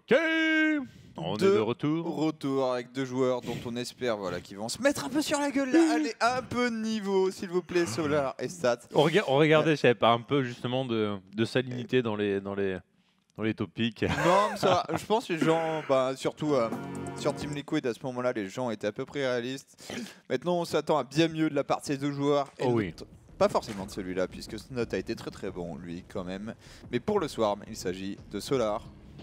Ok, on est de retour. Retour avec deux joueurs dont on espère voilà, qu'ils vont se mettre un peu sur la gueule là. Allez, un peu de niveau s'il vous plaît, Solar et Stats. On regardait, je savais pas, un peu justement de salinité dans les topics. Non, mais ça va. Je pense que les gens, surtout sur Team Liquid à ce moment-là, les gens étaient à peu près réalistes. Maintenant, on s'attend à bien mieux de la part de ces deux joueurs. Et oui. Pas forcément de celui-là, puisque Snot a été très très bon, lui, quand même. Mais pour le Swarm, il s'agit de Solar.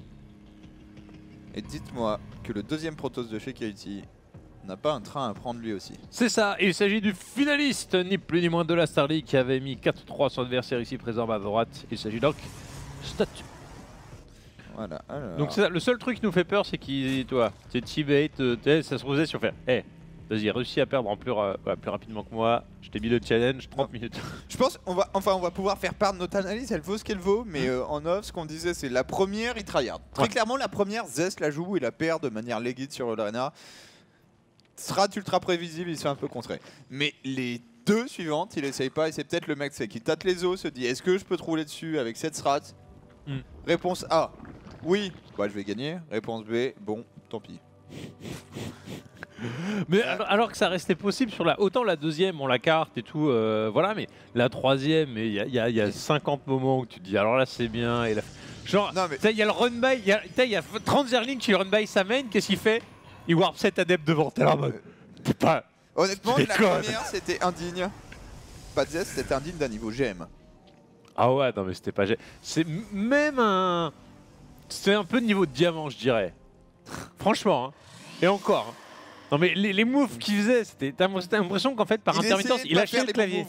Et dites-moi que le deuxième Protoss de chez KT n'a pas un train à prendre lui aussi. C'est ça, il s'agit du finaliste, ni plus ni moins de la Star League, qui avait mis 4-3 sur l'adversaire ici présent à droite. Il s'agit donc Statue. Voilà, alors... Donc c'est ça, le seul truc qui nous fait peur, c'est qu'il, toi, c'est T-bait, ça se posait sur faire, hey, vas-y, réussis à perdre en plus rapidement que moi, je t'ai mis le challenge, 30 minutes. Je pense on va pouvoir faire part de notre analyse, elle vaut ce qu'elle vaut, mais en off, ce qu'on disait, c'est la première, il tryhard. Très clairement, la première, Zest la joue, il la perd de manière légit sur l'arena. Strat ultra prévisible, il se fait un peu contrer. Mais les deux suivantes, il essaye pas, et c'est peut-être le mec qui tâte les os, se dit, est-ce que je peux te rouler dessus avec cette strat? Réponse A, oui, bah je vais gagner. Réponse B, bon, tant pis. Mais alors que ça restait possible sur autant la deuxième, on la carte et tout, voilà, mais la troisième, il y a 50 moments où tu te dis alors là c'est bien. Et genre, il y a le run by, il y a 30 Zerling qui run by sa main, qu'est-ce qu'il fait? Il warp 7 adeptes devant, t'es là en mode. Honnêtement, la première c'était indigne. Pas de Zest, c'était indigne d'un niveau GM. Ah ouais, non mais c'était pas GM. C'est même un. C'est un peu de niveau de diamant, je dirais. Franchement, hein. Et encore. Hein. Non mais les moves qu'il faisait, t'as l'impression qu'en fait par intermittence, il lâchait le clavier.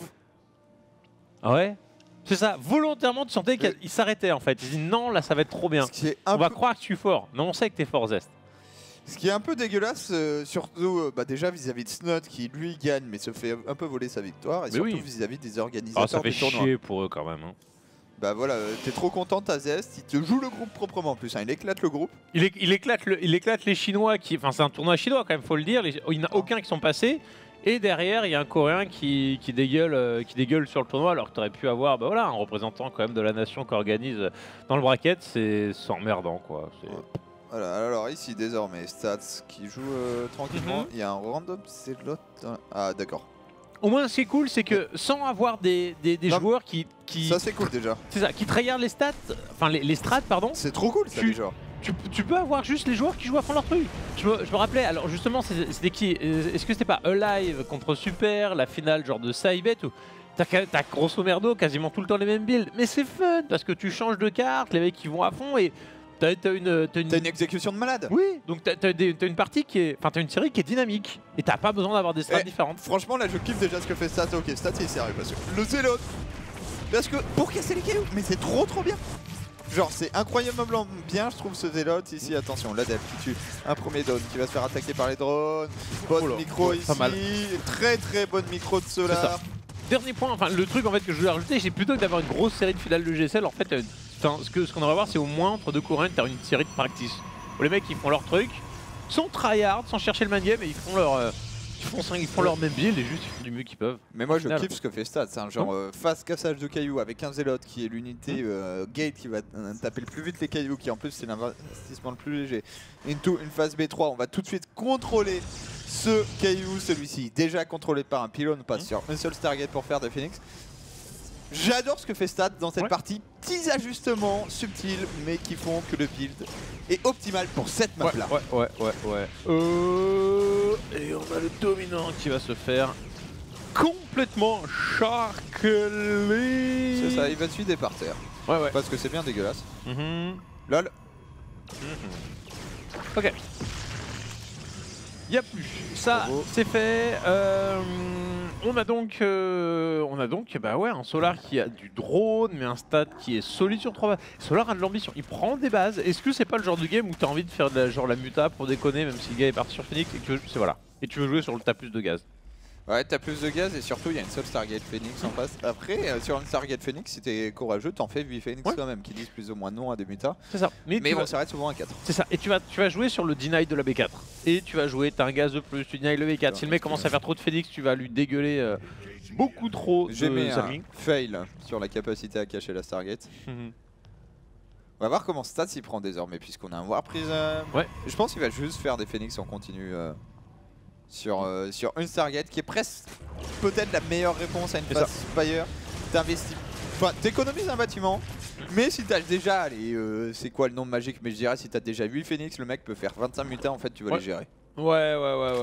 Ah ouais? C'est ça, volontairement tu sentais qu'il s'arrêtait en fait. Il dit non, là ça va être trop bien. On va croire que tu es fort. Non, on sait que t'es fort, Zest. Ce qui est un peu dégueulasse, surtout déjà vis-à--vis de Snot qui lui gagne mais se fait un peu voler sa victoire, et surtout vis-à-vis des organisateurs ça fait du tournoi. chier pour eux quand même. Hein. Bah voilà, t'es trop content, t'as Zest, il te joue le groupe proprement en plus, hein, il éclate le groupe. Il éclate les Chinois, enfin c'est un tournoi chinois quand même, faut le dire, il n'y en a aucun qui sont passés. Et derrière, il y a un Coréen qui dégueule sur le tournoi, alors que tu aurais pu avoir un représentant quand même de la nation qui organise dans le bracket, c'est emmerdant quoi. Voilà, alors ici désormais, Stats qui joue tranquillement, il y a un random Zelot. Ah d'accord. Au moins ce qui est cool, c'est que sans avoir des joueurs qui... Ça c'est cool déjà. C'est ça, qui tryhard les stats, enfin les strats pardon. C'est trop cool ça déjà. Tu peux avoir juste les joueurs qui jouent à fond leur truc. Je me rappelais, alors justement c'était qui? Est-ce que c'était pas Alive contre Super, la finale genre de Saibet ou... T'as grosso merdo quasiment tout le temps les mêmes builds. Mais c'est fun parce que tu changes de carte, les mecs qui vont à fond et... T'as une exécution de malade. Oui, donc t'as une partie qui est... Enfin t'as une série qui est dynamique. Et t'as pas besoin d'avoir des strats différentes. Franchement là je kiffe déjà ce que fait Stats. Ok, Stats il est sérieux parce que le Zélot. Parce que pour casser les cailloux, mais c'est trop bien. Genre c'est incroyablement bien je trouve ce Zélot ici. Attention, l'adepte qui tue un premier down qui va se faire attaquer par les drones. Bonne micro ici, très bonne micro de Solar. Dernier point, enfin le truc en fait que je voulais rajouter, c'est plutôt que d'avoir une grosse série de finales de GSL, en fait ce qu'on devrait voir c'est au moins entre deux Coréens t'as une série de practice. Où les mecs ils font leur truc, sans tryhard, sans chercher le main game, et ils font leur même build et juste ils font du mieux qu'ils peuvent. Mais moi je kiffe ce que fait Stats, c'est un genre face cassage de cailloux avec un Zélot qui est l'unité gate qui va taper le plus vite les cailloux, qui en plus c'est l'investissement le plus léger. Into une phase B3, on va tout de suite contrôler ce caillou, celui-ci déjà contrôlé par un pylône, on passe sur un seul Stargate pour faire de Phoenix. J'adore ce que fait Stats dans cette partie, petits ajustements subtils mais qui font que le build est optimal pour cette map là. Et on a le dominant qui va se faire complètement charcler. C'est ça, il va se vider par terre. Parce que c'est bien dégueulasse. LOL. Ok. Y'a plus. Ça, c'est fait. On a donc un Solar qui a du drone, mais un stat qui est solide sur 3 bases. Solar a de l'ambition, il prend des bases. Est-ce que c'est pas le genre de game où tu as envie de faire la muta pour déconner, même si le gars est parti sur Phoenix et que tu veux jouer sur le t'as plus de gaz? Ouais, t'as plus de gaz et surtout il y a une seule Stargate Phoenix en face. Après, sur une Stargate Phoenix, si t'es courageux, t'en fais 8 Phoenix quand même, qui disent plus ou moins non à des mutas. C'est ça. Mais bon, ça reste souvent à 4. C'est ça. Et tu vas jouer sur le deny de la B4. Et tu vas jouer, t'as un gaz de plus, tu deny le B4. Si le mec commence à faire trop de Phoenix, tu vas lui dégueuler beaucoup trop de J'ai mis un Zerling. fail sur la capacité à cacher la Stargate. On va voir comment Stats il prend désormais, puisqu'on a un War Prism. Ouais. Je pense qu'il va juste faire des Phoenix en continu sur une Stargate, qui est presque peut-être la meilleure réponse à une phase Spire. T'investis, enfin t'économises un bâtiment, mais si t'as déjà, allez, c'est quoi le nombre magique, mais je dirais si t'as déjà 8 Phoenix, le mec peut faire 25 mutas, en fait tu vas les gérer. Ouais.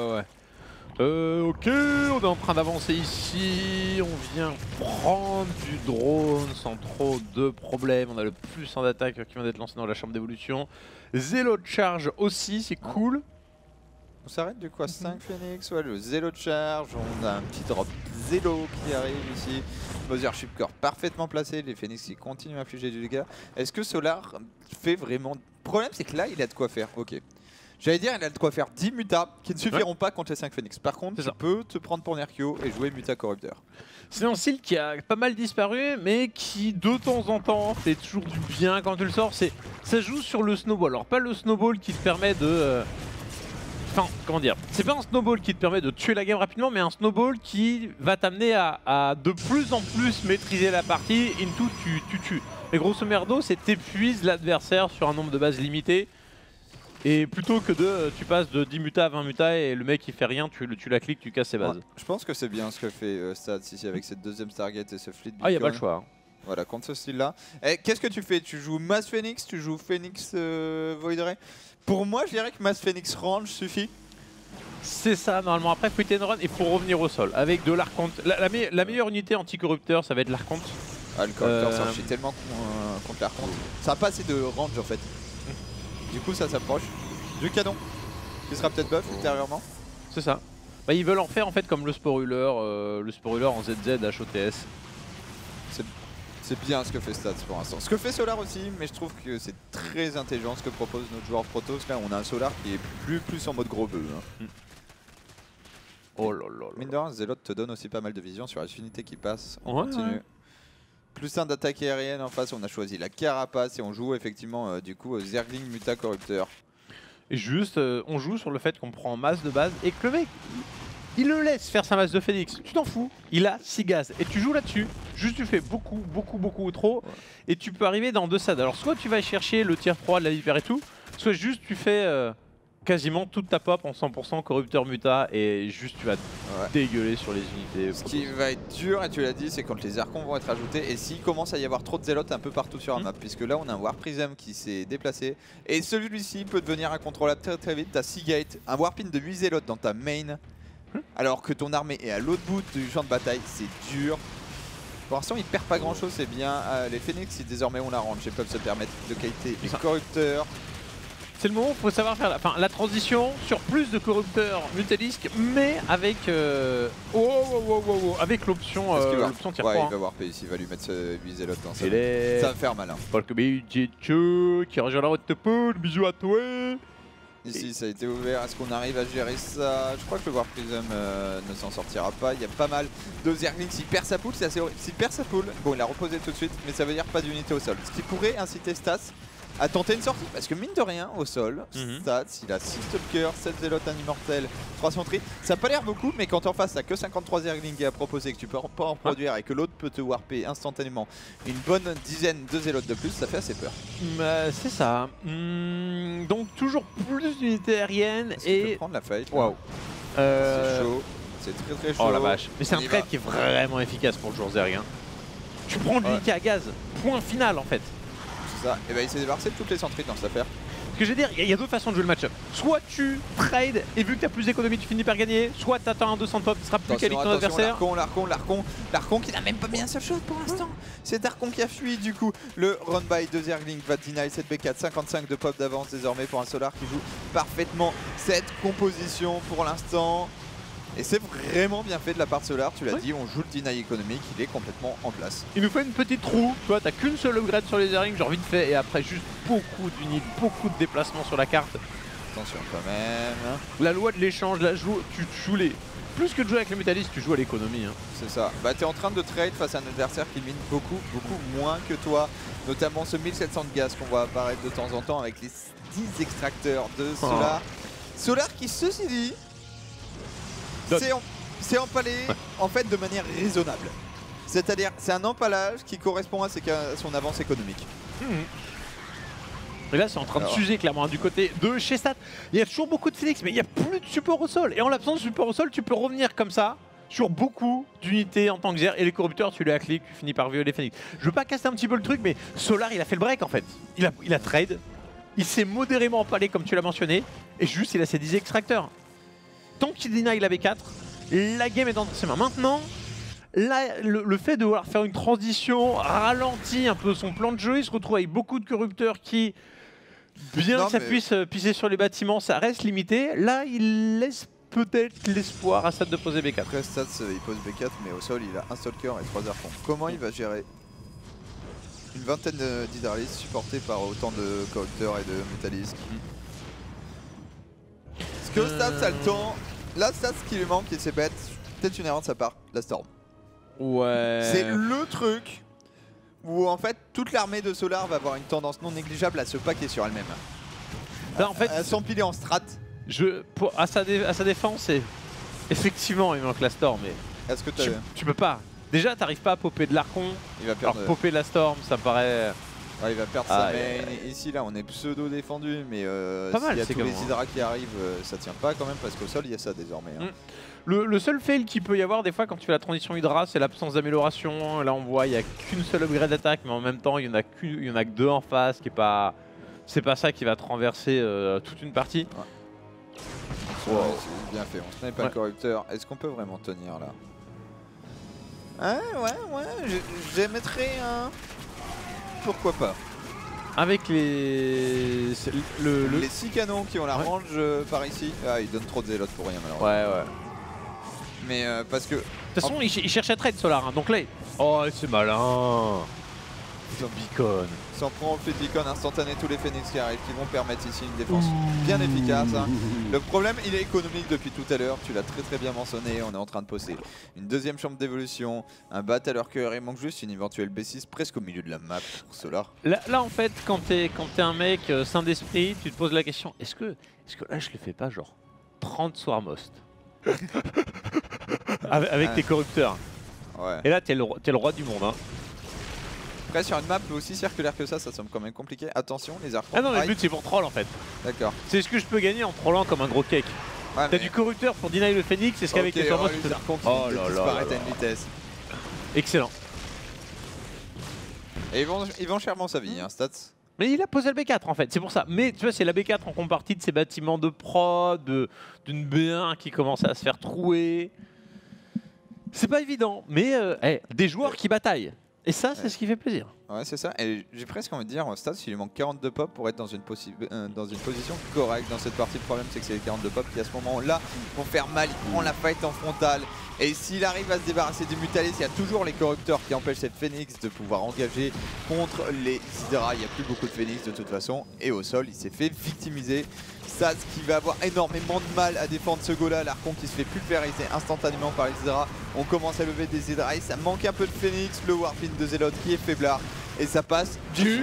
Ok, on est en train d'avancer ici, on vient prendre du drone sans trop de problèmes, on a le plus en attaque qui vient d'être lancé dans la chambre d'évolution. Zélo de charge aussi, c'est cool. On s'arrête du coup à 5 Phoenix, ouais, le Zélo de charge, on a un petit drop Zélo qui arrive ici. Mothership Core parfaitement placé, les Phoenix qui continuent à infliger du dégât. Est-ce que Solar fait vraiment... Le problème c'est que là il a de quoi faire, ok. J'allais dire il a de quoi faire 10 mutas qui ne suffiront pas contre les 5 Phoenix. Par contre tu peux te prendre pour Nerkio et jouer muta corrupteur. C'est un style qui a pas mal disparu mais qui de temps en temps fait toujours du bien quand tu le sors. Ça joue sur le snowball, alors pas le snowball qui te permet de... Enfin, comment dire, c'est pas un snowball qui te permet de tuer la game rapidement, mais un snowball qui va t'amener à de plus en plus maîtriser la partie. Into, tu tues. Mais grosso merdo, c'est t'épuises l'adversaire sur un nombre de bases limité. Et plutôt que tu passes de 10 mutas à 20 mutas et le mec il fait rien, tu la cliques, tu casses ses bases. Ouais, je pense que c'est bien ce que fait Stats ici avec cette deuxième Stargate et ce fleet. Ah, y a pas le choix. Hein. Voilà, contre ce style-là. Qu'est-ce que tu fais? Tu joues Mass Phoenix, tu joues Phoenix Void Ray? Pour moi, je dirais que Mass Phoenix Range suffit. C'est ça, normalement. Après, Quit and Run, il faut revenir au sol. Avec de l'Archonte. La meilleure unité anti-corrupteur, ça va être l'Archonte. Ah, le corrupteur s'enfuit tellement contre l'Archonte. Ça a pas assez de range en fait. Du coup, ça s'approche du canon, qui sera peut-être buff ultérieurement. C'est ça. Bah, ils veulent en faire en fait comme le Sporuleur en ZZ HOTS. C'est bien ce que fait Stats pour l'instant. Ce que fait Solar aussi, mais je trouve que c'est très intelligent ce que propose notre joueur Protoss. Là, on a un Solar qui est plus en mode gros bœuf. Hein. Oh là là. Mine de rien, Zealot te donne aussi pas mal de vision sur les unités qui passent. On Ouais, continue. ouais. Plus un d'attaque aérienne en face, on a choisi la Carapace et on joue effectivement du coup Zergling Muta Corrupteur. Et juste, on joue sur le fait qu'on prend masse de base et que le mec, il le laisse faire sa masse de Phoenix. Tu t'en fous, il a 6 gaz et tu joues là-dessus. Juste tu fais beaucoup trop et tu peux arriver dans 2 stades. Alors soit tu vas chercher le tier 3 de la vipère et tout, soit juste tu fais quasiment toute ta pop en 100% corrupteur muta et juste tu vas dégueuler sur les unités. Ce qui va être dur, et tu l'as dit, c'est quand les archons vont être ajoutés et s'il commence à y avoir trop de zélotes un peu partout sur la map, puisque là on a un War Prism qui s'est déplacé et celui-ci peut devenir incontrôlable très vite. T'as Seagate, un Warpin de 8 zélotes dans ta main, alors que ton armée est à l'autre bout du champ de bataille, c'est dur. Pour l'instant il perd pas grand chose, c'est bien. Les Phoenix si désormais on la range et peuvent se permettre de qualité les corrupteurs. C'est le moment où il faut savoir faire la transition sur plus de corrupteurs Mutalisque, mais avec avec l'option tier 3. Ouais, il va warper ici, il va lui mettre 8 zélotes dans ça. Ça va faire malin. Qui rejoint la route de poule, bisous à toi. Ici ça a été ouvert, est-ce qu'on arrive à gérer ça? Je crois que le War Prism ne s'en sortira pas. Il y a pas mal de Zerglings, s'il perd sa poule, c'est assez horrible. S'il perd sa poule, bon il a reposé tout de suite, mais ça veut dire pas d'unité au sol. Ce qui pourrait inciter Stats à tenter une sortie, parce que mine de rien au sol, Stats il a 6 Stalkers, 7 Zélotes, un Immortel, 3 Sentries. Ça a pas l'air beaucoup, mais quand en face t'as que 53 Zerglings à proposer, que tu peux pas en produire et que l'autre peut te warper instantanément une bonne dizaine de Zélotes de plus, ça fait assez peur. C'est ça. Donc toujours plus d'unités aériennes et... prendre la fight. Waouh. C'est chaud, c'est très chaud. Oh la vache. Mais c'est un trade qui est vraiment efficace pour le joueur Zerg. Tu prends l'unité à gaz, point final en fait. Ça. Et bah il s'est débarrassé de toutes les centries dans cette affaire. Ce que je veux dire, il y a 2 façons de jouer le match-up. Soit tu trades et vu que tu as plus d'économie, tu finis par gagner. Soit tu attends un 200 pop, tu seras plus quali que ton adversaire. L'Archon qui n'a même pas mis un seul shot pour l'instant. C'est Archon qui a fui du coup. Le run by de Zergling va deny cette B4. 55 de pop d'avance désormais pour un Solar qui joue parfaitement cette composition pour l'instant. Et c'est vraiment bien fait de la part de Solar, tu l'as dit, on joue le deny économique, il est complètement en place. Il nous fait une petite roue, tu vois, t'as qu'une seule upgrade sur les airings, genre vite fait, et après juste beaucoup d'unités, beaucoup de déplacements sur la carte. Attention quand même. La loi de l'échange, tu joues les... Plus que de jouer avec les métallistes, tu joues à l'économie. C'est ça, bah t'es en train de trade face à un adversaire qui mine beaucoup moins que toi. Notamment ce 1700 de gaz qu'on voit apparaître de temps en temps avec les 10 extracteurs de Solar. Solar qui, ceci dit, c'est empalé en fait de manière raisonnable. C'est-à-dire c'est un empalage qui correspond à son avance économique. Et là, c'est en train de s'user clairement du côté de chez Stat. Il y a toujours beaucoup de Phoenix, mais il n'y a plus de support au sol. Et en l'absence de support au sol, tu peux revenir comme ça sur beaucoup d'unités en tant que Zer. Et les corrupteurs, tu les as clics, tu finis par violer Phoenix. Je veux pas casser un petit peu le truc, mais Solar, il a fait le break en fait. Il a trade. Il s'est modérément empalé, comme tu l'as mentionné. Et juste, il a ses 10 extracteurs. Tant qu'il deny la B4, la game est dans ses mains. Maintenant, là, le fait de vouloir faire une transition, ralentit un peu son plan de jeu. Il se retrouve avec beaucoup de corrupteurs qui... Bien que ça puisse pisser sur les bâtiments, ça reste limité. Là, il laisse peut-être l'espoir à Stat de poser B4. Après, Stats, il pose B4, mais au sol, il a un Stalker et 3 Archons. Comment il va gérer une vingtaine d'Hydralistes supportés par autant de corrupteurs et de métallistes? Est-ce que Stats a le temps? Là, Stats, ce qui lui manque, et c'est bête, peut-être une erreur de sa part, la Storm. Ouais. C'est le truc où en fait toute l'armée de Solar va avoir une tendance non négligeable à se paquer sur elle-même. Là, en fait, à s'empiler en strat. À sa défense, effectivement, il manque la Storm, mais Est-ce que tu peux pas. Déjà, t'arrives pas à popper de l'Archon. Il va perdre. Alors, popper la Storm, ça me paraît... Ouais, il va perdre sa main. Ici, là, on est pseudo défendu, mais s'il y a tous les Hydra qui arrivent, ça tient pas quand même, parce qu'au sol, il y a ça désormais. Hein. Le seul fail qu'il peut y avoir des fois quand tu fais la transition Hydra, c'est l'absence d'amélioration. Là, on voit, il n'y a qu'une seule upgrade d'attaque, mais en même temps, il y en a que deux en face, qui est pas... C'est pas ça qui va te renverser toute une partie. Ouais. Ouais, c'est bien fait, on se met pas le corrupteur. Est-ce qu'on peut vraiment tenir là? Ouais, j'émettrais un... Pourquoi pas? Avec les 6 canons qui ont la range par ici. Ah, ils donnent trop de zélotes pour rien malheureusement. Ouais. Mais parce que... De toute façon, il cherche à trade Solar, hein, donc là... Oh, c'est malin. Beacon. S'en prend au fait de beacon instantané, tous les Phoenix qui arrivent, qui vont permettre ici une défense bien efficace. Hein. Le problème, il est économique depuis tout à l'heure, tu l'as très bien mentionné, on est en train de poser une deuxième chambre d'évolution, un battle à leur cœur, il manque juste une éventuelle B6 presque au milieu de la map pour Solar. Là en fait, quand t'es un mec sain d'esprit, tu te poses la question, est-ce que là je le fais pas genre 30 Swarmost avec tes corrupteurs. Ouais. Et là t'es le roi du monde. Hein. Après sur une map aussi circulaire que ça semble quand même compliqué. Attention les archons. Ah non, le but c'est pour troll en fait. D'accord. C'est ce que je peux gagner en trollant comme un gros cake. Ouais, t'as du corrupteur pour deny le Phoenix, c'est ce qu'avec les Swarmost les archons oh là disparaissent à une vitesse. Excellent. Et ils vont chèrement sa vie, hein, Stats. Mais il a posé le B4 en fait, c'est pour ça. Mais tu vois, c'est la B4 en contrepartie de ces bâtiments de prod, d'une B1 qui commence à se faire trouer. C'est pas évident, mais des joueurs qui bataillent. Et ça, c'est ce qui fait plaisir. Ouais, c'est ça. Et j'ai presque envie de dire, Stats, il lui manque 42 pop pour être dans une position correcte dans cette partie. Le problème, c'est que c'est les 42 pop qui, à ce moment-là, vont faire mal. Il prend la fight en frontale. Et s'il arrive à se débarrasser du Mutalis, il y a toujours les corrupteurs qui empêchent cette Phoenix de pouvoir engager contre les Hydra. Il n'y a plus beaucoup de Phoenix de toute façon. Et au sol, il s'est fait victimiser. Stats qui va avoir énormément de mal à défendre ce go-là. L'Archon qui se fait pulvériser instantanément par les Hydra. On commence à lever des Hydra et ça manque un peu de Phoenix. Le Warpin de Zealot qui est faiblard. Et ça passe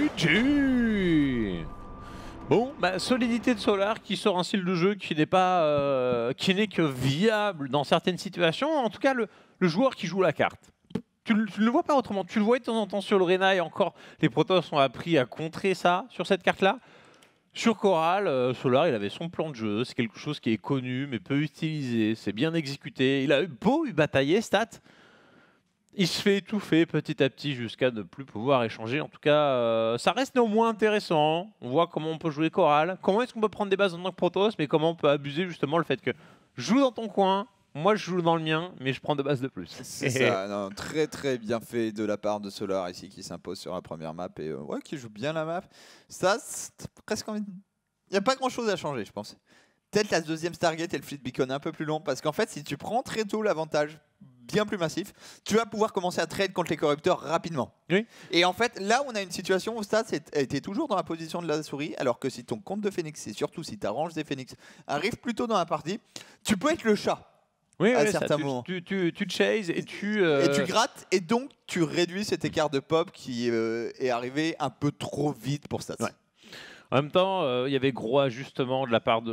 GG. Bon, bah, solidité de Solar qui sort un style de jeu qui n'est pas, qui n'est que viable dans certaines situations. En tout cas, le joueur qui joue la carte. Tu ne le vois pas autrement. Tu le vois de temps en temps sur le Rena et encore, les Protoss ont appris à contrer ça sur cette carte-là. Sur Coral, Solar, il avait son plan de jeu. C'est quelque chose qui est connu mais peu utilisé. C'est bien exécuté. Il a beau batailler, Stat. Il se fait étouffer petit à petit jusqu'à ne plus pouvoir échanger. En tout cas, ça reste néanmoins intéressant. On voit comment on peut jouer Coral. Comment est-ce qu'on peut prendre des bases en tant que Protoss, mais comment on peut abuser justement le fait que joue dans ton coin, moi je joue dans le mien, mais je prends 2 bases de plus. C'est ça, non, très bien fait de la part de Solar ici qui s'impose sur la première map et ouais, qui joue bien la map. Ça, c'est presque envie. Il n'y a pas grand chose à changer, je pense. Peut-être la deuxième Stargate et le Fleet Beacon un peu plus long parce qu'en fait, si tu prends très tôt l'avantage bien plus massif, tu vas pouvoir commencer à trade contre les corrupteurs rapidement. Oui. Et en fait, là, on a une situation où Stats était toujours dans la position de la souris, alors que si ton compte de Phoenix, et surtout si ta range des Phoenix arrive plus tôt dans la partie, tu peux être le chat. Oui, à certains moments. Tu chases et tu grattes, et donc tu réduis cet écart de pop qui est arrivé un peu trop vite pour Stats. Ouais. En même temps, il y avait gros ajustements de la part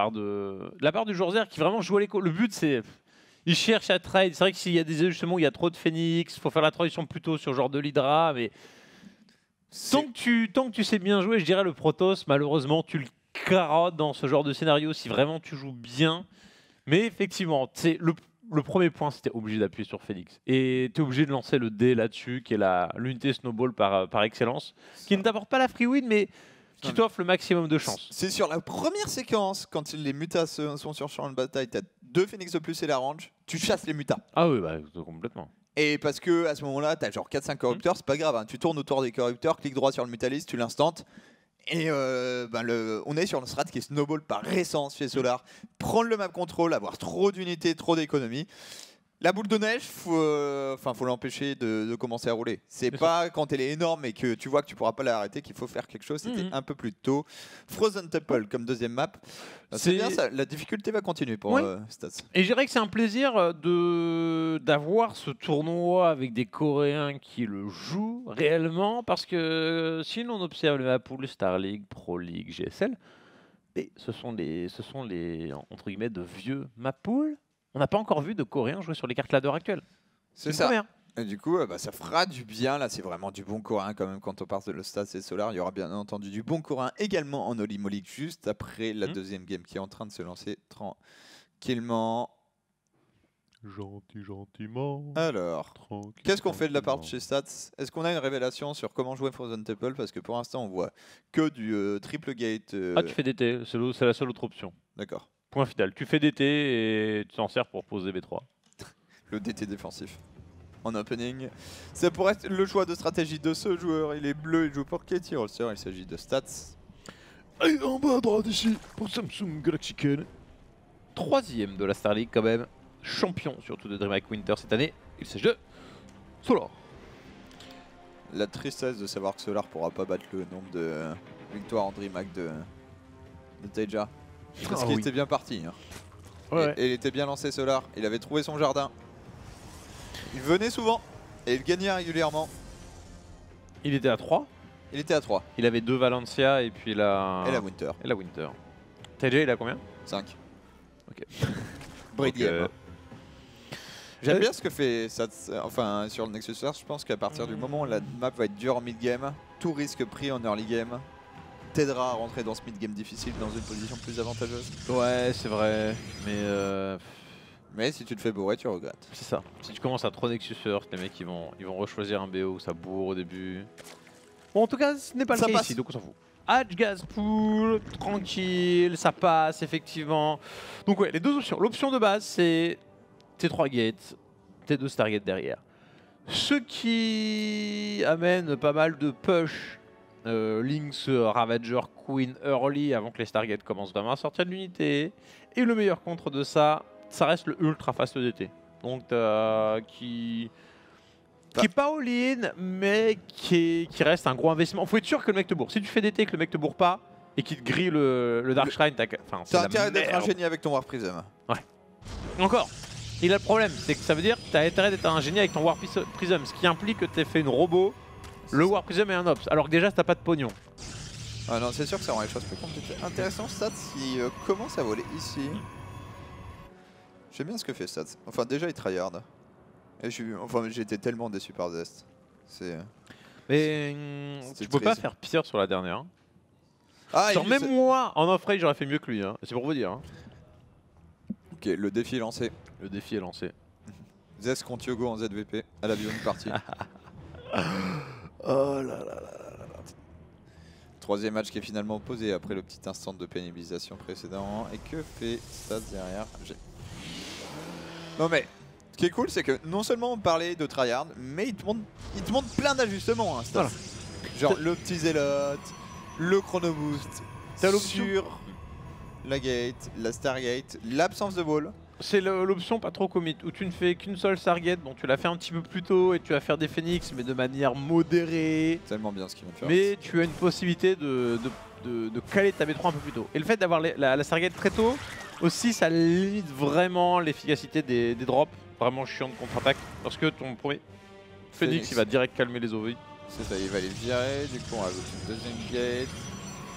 du joueur Zer qui vraiment jouait les. Le but, c'est il cherche à trade. C'est vrai que s'il y a des ajustements où il y a trop de Phoenix, il faut faire la transition plutôt sur le genre de l'Hydra, mais Tant que tu sais bien jouer, je dirais le Protoss, malheureusement, tu le carottes dans ce genre de scénario si vraiment tu joues bien. Mais effectivement, le premier point, c'était obligé d'appuyer sur Phoenix. Et tu es obligé de lancer le dé là-dessus, qui est l'unité Snowball par excellence, qui ne t'apporte pas la free win, mais qui t'offre le maximum de chance. C'est sur la première séquence, quand les mutas sont sur champ de bataille, tu as 2 Phoenix de plus et la range, tu chasses les mutas. Ah oui, bah, complètement. Et parce que à ce moment-là, tu as genre 4-5 corrupteurs, c'est pas grave, hein. Tu tournes autour des corrupteurs, clic droit sur le mutaliste, tu l'instantes. Et on est sur une strat qui est snowball par essence chez Solar. Prendre le map control, avoir trop d'unités, trop d'économies. La boule de neige, faut l'empêcher de commencer à rouler. C'est pas quand elle est énorme et que tu vois que tu pourras pas l'arrêter qu'il faut faire quelque chose. C'était un peu plus tôt. Frozen Temple comme deuxième map. C'est bien ça. La difficulté va continuer pour Stats. Et je dirais que c'est un plaisir d'avoir ce tournoi avec des Coréens qui le jouent réellement, parce que si l'on observe le pool Star League, Pro League, GSL, et ce sont les entre guillemets de vieux map pool. On n'a pas encore vu de Coréens jouer sur les cartes ladder actuelles. C'est ça. Et du coup, ça fera du bien. Là, c'est vraiment du bon Coréen quand même. Quand on parle de le Stats et Solar, il y aura bien entendu du bon Coréen également en Holy Moly juste après la deuxième game qui est en train de se lancer tranquillement. Gentiment. Alors, qu'est-ce qu'on fait de la part de chez Stats? Est-ce qu'on a une révélation sur comment jouer Frozen Temple? Parce que pour l'instant, on voit que du triple gate. Ah, tu fais DT, c'est la seule autre option. D'accord. Point final. Tu fais DT et tu t'en sers pour poser B3. Le DT défensif. En opening. Ça pourrait être le choix de stratégie de ce joueur. Il est bleu, il joue pour Katie Rolster. Il s'agit de Stats. Et en bas à droite ici, pour Samsung Galaxy Ken. 3ème de la Star League quand même. Champion surtout de DreamHack Winter cette année. Il s'agit de Solar. La tristesse de savoir que Solar pourra pas battre le nombre de victoires en DreamHack de Taija. Parce qu'il était bien parti. Hein. Ouais. Et il était bien lancé Solar. Il avait trouvé son jardin. Il venait souvent. Et il gagnait régulièrement. Il était à 3. Il était à 3. Il avait 2 Valencia et puis la... Et la Winter. Et la Winter. TJ, il a combien? 5. Ok. Break game. J'aime bien ce que fait enfin sur le Nexus Solar. Je pense qu'à partir du moment où la map va être dure en mid-game, tout risque pris en early game t'aidera à rentrer dans ce mid-game difficile dans une position plus avantageuse. Ouais, c'est vrai, mais si tu te fais bourrer, tu regrettes. C'est ça. Si tu commences à trop Nexus First, les mecs ils vont rechoisir un BO où ça bourre au début. Bon, en tout cas, ce n'est pas le cas ici, donc on s'en fout. Hatch Gas Pool, tranquille, ça passe effectivement. Donc ouais, les deux options. L'option de base, c'est T3 gates, T2 Stargate derrière. Ce qui amène pas mal de push. Lynx, Ravager, Queen early avant que les Stargates commencent vraiment à sortir de l'unité. Et le meilleur contre de ça, ça reste le ultra fast DT. Donc qui est pas all-in, mais qui reste un gros investissement. Faut être sûr que le mec te bourre. Si tu fais DT et que le mec te bourre pas et qu'il te grille le Dark Shrine, t'as intérêt d'être un génie avec ton War Prism. Ouais. Encore. Il a le problème, c'est que ça veut dire que t'as intérêt d'être un génie avec ton War Prism, ce qui implique que t'aies fait une robot. Le War Prism et un Ops, alors que déjà t'as pas de pognon. Ah non, c'est sûr que ça rend les choses plus compliquées. Intéressant Stats qui commence à voler ici. J'aime bien ce que fait Stats. Enfin déjà il tryhard. Et j'ai été tellement déçu par Zest. Mais tu peux pas faire pire sur la dernière. Hein. Ah, même moi, en off-rate, j'aurais fait mieux que lui. Hein. C'est pour vous dire. Hein. Ok, le défi est lancé. Le défi est lancé. Zest contre Yogo en ZVP à la viewing party. Oh là là là là là. Troisième match qui est finalement posé après le petit instant de pénibilisation précédent. Et que fait Stats derrière? Non mais, ce qui est cool, c'est que non seulement on parlait de tryhard, mais il te montre plein d'ajustements. Hein, voilà. Genre le petit zélote, le chrono boost, sur la gate, la Stargate, l'absence de wall. C'est l'option pas trop commit, où tu ne fais qu'une seule Stargate, bon tu l'as fait un petit peu plus tôt et tu vas faire des Phoenix mais de manière modérée. Tellement bien ce qu'il vient de faire. Mais tu as une possibilité de caler ta B3 un peu plus tôt. Et le fait d'avoir la Stargate très tôt, aussi ça limite vraiment l'efficacité des drops, vraiment chiant de contre-attaque. Parce que ton premier Phoenix il va direct calmer les OVI. C'est ça, il va les virer, du coup on rajoute une deuxième gate.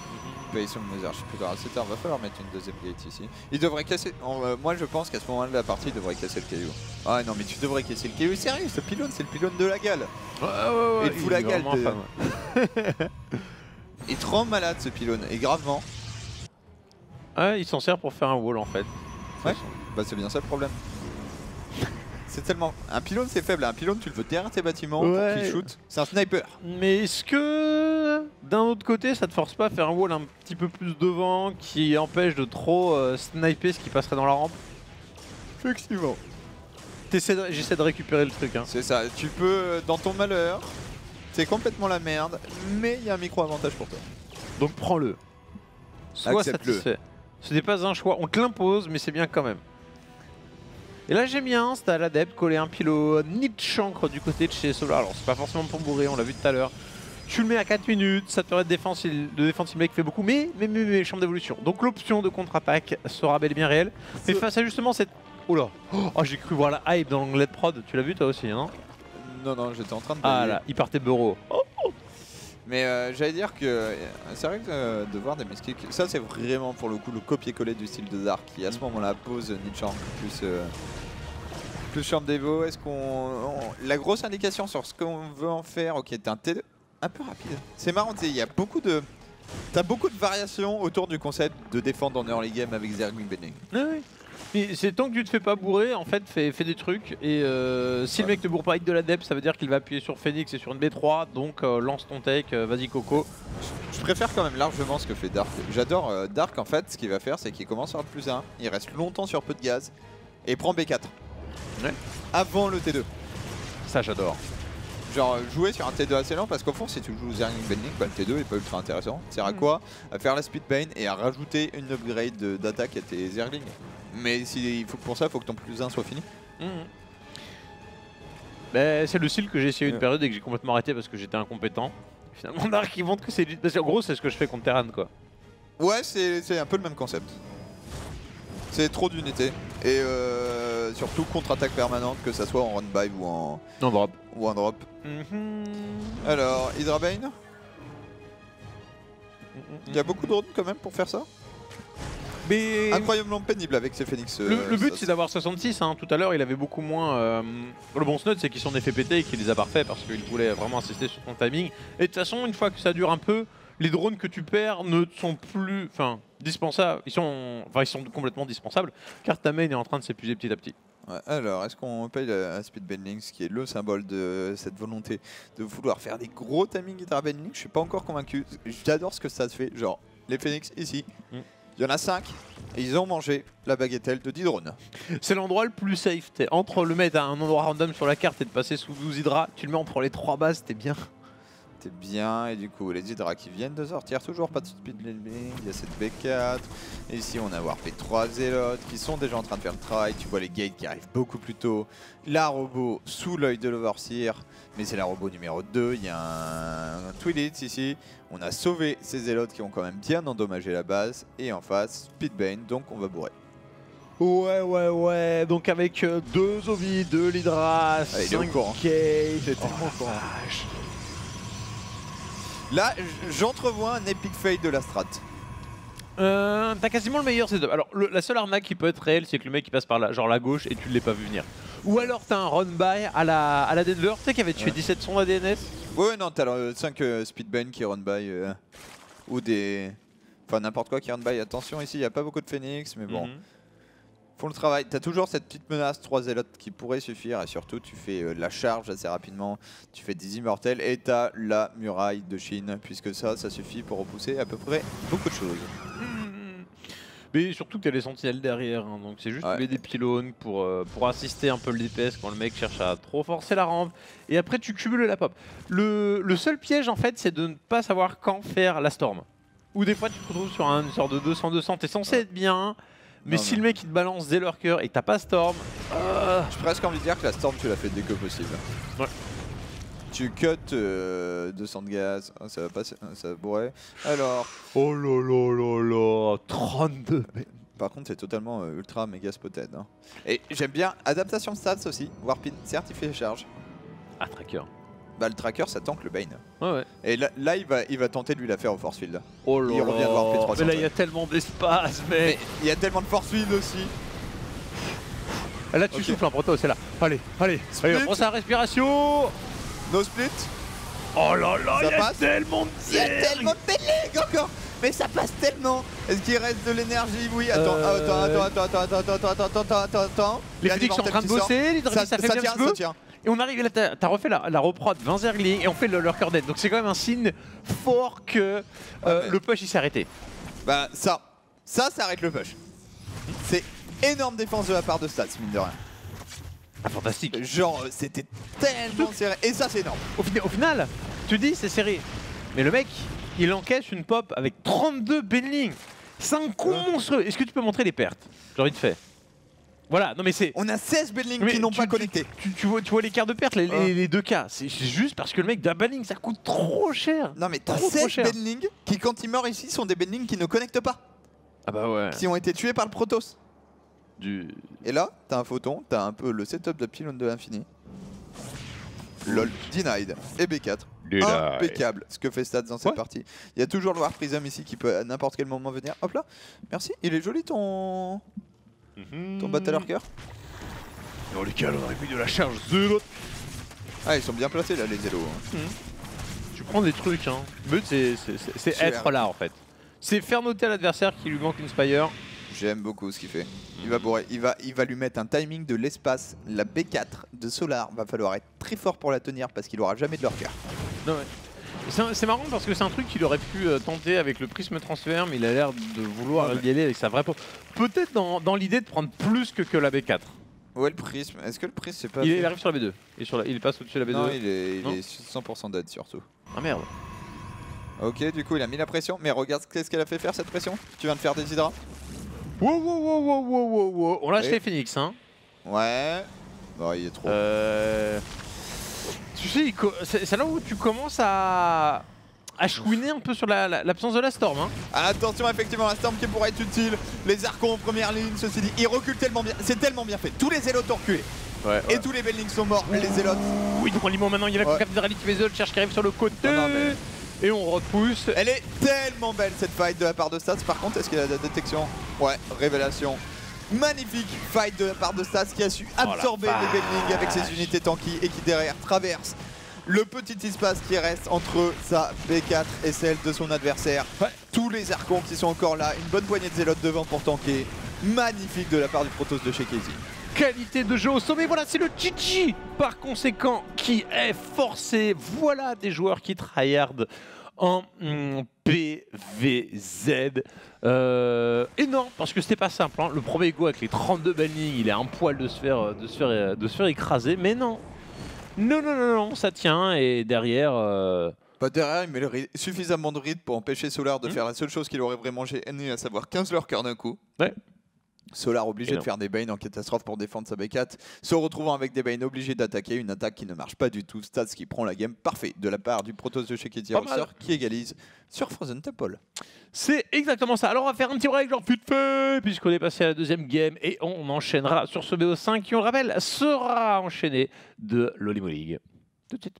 Paye sur le je sais plus grave. Va falloir mettre une deuxième gate ici. Il devrait casser. Moi je pense qu'à ce moment-là de la partie, il devrait casser le caillou. Ah non, mais tu devrais casser le caillou. Sérieux, ce pylône, c'est le pylône de la gale. Ouais. Et il fout la gale. De... Il te rend malade ce pylône, et gravement. Ouais, il s'en sert pour faire un wall en fait. Ouais, bah c'est bien ça le problème. C'est tellement... Un pylône c'est faible, un pylône tu le veux derrière tes bâtiments pour qu'il shoot. C'est un sniper. Mais est-ce que d'un autre côté ça te force pas à faire un wall un petit peu plus devant qui empêche de trop sniper ce qui passerait dans la rampe? Effectivement. J'essaie de récupérer le truc. Hein. C'est ça, tu peux, dans ton malheur, c'est complètement la merde, mais il y a un micro-avantage pour toi. Donc prends-le. Sois satisfait. Ce n'est pas un choix, on te l'impose, mais c'est bien quand même. Et là j'aime bien, c'est à l'adepte, coller un pylône, nid de chancre du côté de chez Solar. Alors c'est pas forcément pour bourrer, on l'a vu tout à l'heure. Tu le mets à 4 minutes, ça te permet de défendre si le mec fait beaucoup, mais chambre d'évolution. Donc l'option de contre-attaque sera bel et bien réelle. Mais face à justement cette... Oula, oh, j'ai cru voir la hype dans l'onglet de prod, tu l'as vu toi aussi, non? Non, j'étais en train de... Ah là, il partait bureau. Oh. Mais j'allais dire que c'est vrai que de voir des mesquilles, ça c'est vraiment pour le coup le copier-coller du style de Dark qui à ce moment-là pose Nichank plus chambre d'Evo. Est-ce qu'on... La grosse indication sur ce qu'on veut en faire, ok, t'es un T2 un peu rapide. C'est marrant, il y a beaucoup de... T'as beaucoup de variations autour du concept de défendre en early game avec Zergling Bending. Oui. Mais c'est tant que tu te fais pas bourrer, en fait, fais des trucs. Et si le mec te bourre pas avec de l'adepte, ça veut dire qu'il va appuyer sur Phoenix et sur une B3. Donc lance ton take, vas-y Coco. Je préfère quand même largement ce que fait Dark. J'adore Dark en fait, ce qu'il va faire c'est qu'il commence sur le +1, il reste longtemps sur peu de gaz et prend B4. Ouais. Avant le T2. Ça j'adore. Genre jouer sur un T2 assez lent parce qu'au fond si tu joues Zergling Bending, bah, le T2 est pas ultra intéressant. Ça sert à quoi? À faire la Speedbane et à rajouter une upgrade d'attaque à tes Zergling. Mais il faut que pour ça, il faut que ton +1 soit fini. Bah, c'est le style que j'ai essayé une période et que j'ai complètement arrêté parce que j'étais incompétent. Finalement Dark il montre que c'est... En gros c'est ce que je fais contre Terran quoi. Ouais c'est un peu le même concept. C'est trop d'unités. Et surtout contre-attaque permanente, que ça soit en run-by ou en drop. Ou en drop. Alors, Hydra Bane. Il y a beaucoup de runes quand même pour faire ça. Mais... Incroyablement pénible avec ces Phoenix. Le but c'est d'avoir 66, hein. Tout à l'heure il avait beaucoup moins... Le bon snod c'est qu'ils sont fait péter et qu'il les a parfaits parce qu'il voulait vraiment insister sur son timing. Et de toute façon une fois que ça dure un peu, les drones que tu perds ne sont plus dispensables. Ils sont complètement dispensables car ta main est en train de s'épuiser petit à petit. Ouais, alors, est-ce qu'on paye la Speed Bending, ce qui est le symbole de cette volonté de vouloir faire des gros timings Hydra Bending? Je suis pas encore convaincu. J'adore ce que ça se fait. Genre, les Phoenix ici, il y en a 5 et ils ont mangé la bagatelle de 10 drones. C'est l'endroit le plus safe. Entre le mettre à un endroit random sur la carte et de passer sous 12 Hydra, tu le mets entre les 3 bases, t'es bien. T'es bien, et du coup les Hydra qui viennent de sortir, toujours pas de speed bending, il y a cette B4, et ici on a warpé 3 Zélotes qui sont déjà en train de faire le travail, tu vois les gates qui arrivent beaucoup plus tôt, la robot sous l'œil de l'Overseer, mais c'est la robot numéro 2, il y a un Twilith ici, on a sauvé ces Zélotes qui ont quand même bien endommagé la base, et en face, Speedbane, donc on va bourrer. Ouais, donc avec 2 Ovi, 2 l'Hydra, 5 K, j'étais tellement con. Là, j'entrevois un epic fail de la strat. T'as quasiment le meilleur setup. Alors, la seule arnaque qui peut être réelle, c'est que le mec il passe par là, genre la gauche, et tu ne l'as pas vu venir. Ou alors t'as un run-by à la Denver, tu sais qui avait tué 17 sondes à DNS. Ouais, non, t'as 5 Speedbane qui run-by, ou des... Enfin, n'importe quoi qui run-by. Attention, ici, il n'y a pas beaucoup de Phoenix, mais bon. Font le travail. T'as toujours cette petite menace, 3 Zélotes qui pourrait suffire, et surtout tu fais la charge assez rapidement, tu fais des immortels et t'as la muraille de Chine, puisque ça suffit pour repousser à peu près beaucoup de choses. Mais surtout que t'as les sentinelles derrière, hein, donc c'est juste des pylônes pour assister un peu le DPS quand le mec cherche à trop forcer la rampe, et après tu cumules la pop. Le seul piège en fait c'est de ne pas savoir quand faire la storm. Ou des fois tu te retrouves sur une sorte de 200-200, t'es censé être bien. Mais si le mec il te balance des lurkers et que t'as pas Storm... J'ai presque envie de dire que la Storm tu la fais dès que possible. Ouais. Tu cut 200 de gaz, ça va passer, ça va bourrer. Alors... Oh là 32. Par contre c'est totalement ultra méga spotted. Hein. Et j'aime bien, adaptation de stats aussi, Warpin, certes il fait charge. Ah, tracker. Bah le tracker ça tank le Bane. Ouais. Et là il va tenter de lui la faire au force field. Oh là Il revient de voir P300. mais là il y a tellement d'espace, mais il y a tellement de force field aussi. Là tu souffles un Proto, c'est là. Allez, allez, on prend sa respiration. No split. Oh là là, il y a tellement de Il y a tellement de belling encore. Mais ça passe tellement. Est-ce qu'il reste de l'énergie? Oui, attends. Les Phoenix sont en train de bosser, l'Hydravis ça fait bien un peu. Et on arrive, là t'as refait la reprod 20 Zergling et on fait leur cœur dead. Donc c'est quand même un signe fort que le push il s'est arrêté. Bah ça arrête le push. C'est énorme défense de la part de Stats, mine de rien. Ah fantastique. Genre c'était tellement serré. Et ça c'est énorme. Au final, tu dis c'est serré. Mais le mec, il encaisse une pop avec 32 Benling. C'est un coup monstrueux. Est-ce que tu peux montrer les pertes? J'ai envie de faire. Voilà, non mais c'est... On a 16 Benling qui n'ont pas connecté. Tu vois l'écart de perte, les deux cas. C'est juste parce que le mec d'un Benling, ça coûte trop cher. Non mais t'as 16 Benling qui quand ils meurent ici sont des Benling qui ne connectent pas. Ah bah ouais. Qui ont été tués par le Protoss. Et là, t'as un photon, t'as un peu le setup de pylône de l'infini. LOL, denied. Et B4. Impeccable ce que fait Stats dans cette partie. Il y a toujours le War Prism ici qui peut à n'importe quel moment venir. Hop là, merci. Il est joli ton Battle Cœur. Dans lequel on aurait mis de la charge zéro. Ah, ils sont bien placés là, les Zélos. Tu prends des trucs, hein. Le but c'est être là en fait. C'est faire noter à l'adversaire qu'il lui manque une Spire. J'aime beaucoup ce qu'il fait. Il va bourrer. Il va lui mettre un timing de l'espace. La B4 de Solar va falloir être très fort pour la tenir parce qu'il aura jamais de leur cœur. Non, ouais. C'est marrant parce que c'est un truc qu'il aurait pu tenter avec le prisme transfert, mais il a l'air de vouloir y aller avec sa vraie peau. Peut-être dans l'idée de prendre plus que la B4. Ouais, le prisme. Est-ce que le prisme c'est pas. Il arrive sur la B2. Il passe au-dessus de la B2. Non, il est 100% dead surtout. Ah merde. Ok, du coup il a mis la pression. Mais regarde qu'est-ce qu'elle a fait faire cette pression. Tu viens de faire des hydras. Wow. On lâche les Phoenix, hein. Ouais. Bon, il est trop. Tu sais, c'est là où tu commences à chouiner un peu sur l'absence de la Storm. Hein. Attention, effectivement, la Storm qui pourrait être utile. Les Archons en première ligne, ceci dit, ils reculent tellement bien. C'est tellement bien fait. Tous les Zélotes ont reculé. Et tous les Bellings sont morts, les Zélotes. Oui, donc on lit maintenant, il y a la cathédrale qui fait The cherche qui arrive sur le côté. Et on repousse. Elle est tellement belle cette fight de la part de Stats. Par contre, est-ce qu'il y a de la détection? Ouais, révélation. Magnifique fight de la part de Stats qui a su absorber les Bellings avec ses unités tanky et qui derrière traverse le petit espace qui reste entre sa B4 et celle de son adversaire. Tous les Archons qui sont encore là, une bonne poignée de Zélotes devant pour tanker. Magnifique de la part du Protoss de chez Casey. Qualité de jeu au sommet, voilà, c'est le GG par conséquent qui est forcé. Voilà des joueurs qui tryhard en PVZ. Énorme, parce que c'était pas simple. Hein. Le premier go avec les 32 bannings, il est un poil de se faire écraser, mais non. Non, ça tient, et derrière... Bah derrière, il met suffisamment de rythme pour empêcher Solar de faire la seule chose qu'il aurait vraiment gêné, à savoir 15 leur cœur d'un coup. Ouais. Solar obligé de faire des Bane en catastrophe pour défendre sa B4, se retrouvant avec des Bane obligé d'attaquer une attaque qui ne marche pas du tout. Stats qui prend la game parfait de la part du Protoss de chez Katie Rolster qui égalise sur Frozen Temple. C'est exactement ça. Alors on va faire un petit break genre vite fait puisqu'on est passé à la deuxième game et on enchaînera sur ce BO5 qui on le rappelle sera enchaîné de l'Olimo League. Tout de suite.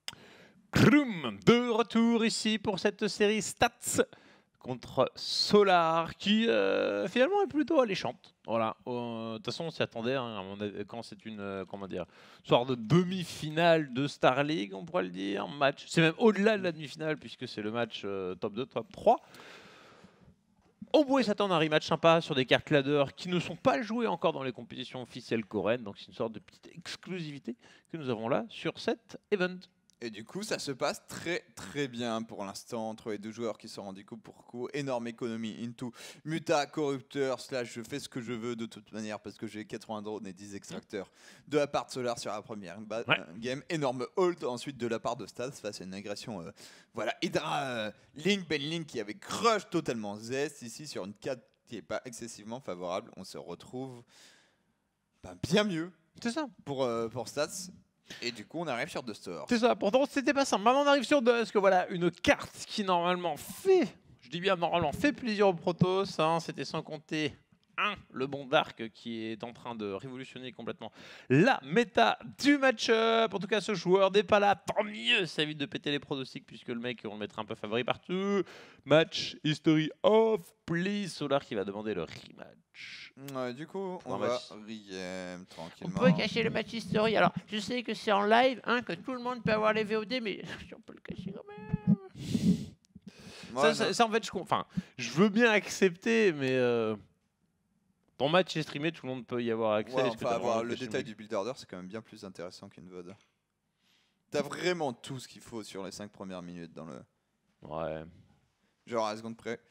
De retour ici pour cette série Stats contre Solar qui finalement est plutôt alléchante. Voilà. De toute façon on s'y attendait hein, quand c'est une sorte de demi-finale de Star League, on pourrait le dire. Match. C'est même au-delà de la demi-finale puisque c'est le match top 2, top 3. On pourrait s'attendre à un rematch sympa sur des cartes ladder qui ne sont pas jouées encore dans les compétitions officielles coréennes. Donc c'est une sorte de petite exclusivité que nous avons là sur cet event. Et du coup, ça se passe très bien pour l'instant entre les deux joueurs qui sont rendus coup pour coup. Énorme économie into Muta, corrupteur, / je fais ce que je veux de toute manière parce que j'ai 80 drones et 10 extracteurs de la part de Solar sur la première game. Énorme hold ensuite de la part de Stats face à une agression. Voilà, Hydra Link, Ben Link qui avait crush totalement Zest ici sur une carte qui n'est pas excessivement favorable. On se retrouve bien mieux. C'est ça. Pour Stats. Et du coup, on arrive sur The Store. C'est ça, pourtant c'était pas simple. Maintenant on arrive sur Dusk, voilà, une carte qui normalement fait, je dis bien normalement, fait plaisir aux Protoss. Hein, c'était sans compter le bon Dark qui est en train de révolutionner complètement la méta du match-up. En tout cas, ce joueur n'est pas là, tant mieux, ça évite de péter les pronostics puisque le mec, on le mettra un peu favori partout. Match history of please. Solar qui va demander le rematch. Ouais, du coup, on va rematch tranquillement. On peut cacher le match history. Alors, je sais que c'est en live, que tout le monde peut avoir les VOD, mais on peut le cacher quand même. Ouais, Ça, en fait, je veux bien accepter, mais ton match est streamé, tout le monde peut y avoir accès. ouais, enfin, avoir le détail du build order, c'est quand même bien plus intéressant qu'une VOD. T'as vraiment tout ce qu'il faut sur les 5 premières minutes dans le... Ouais. Genre à la seconde près.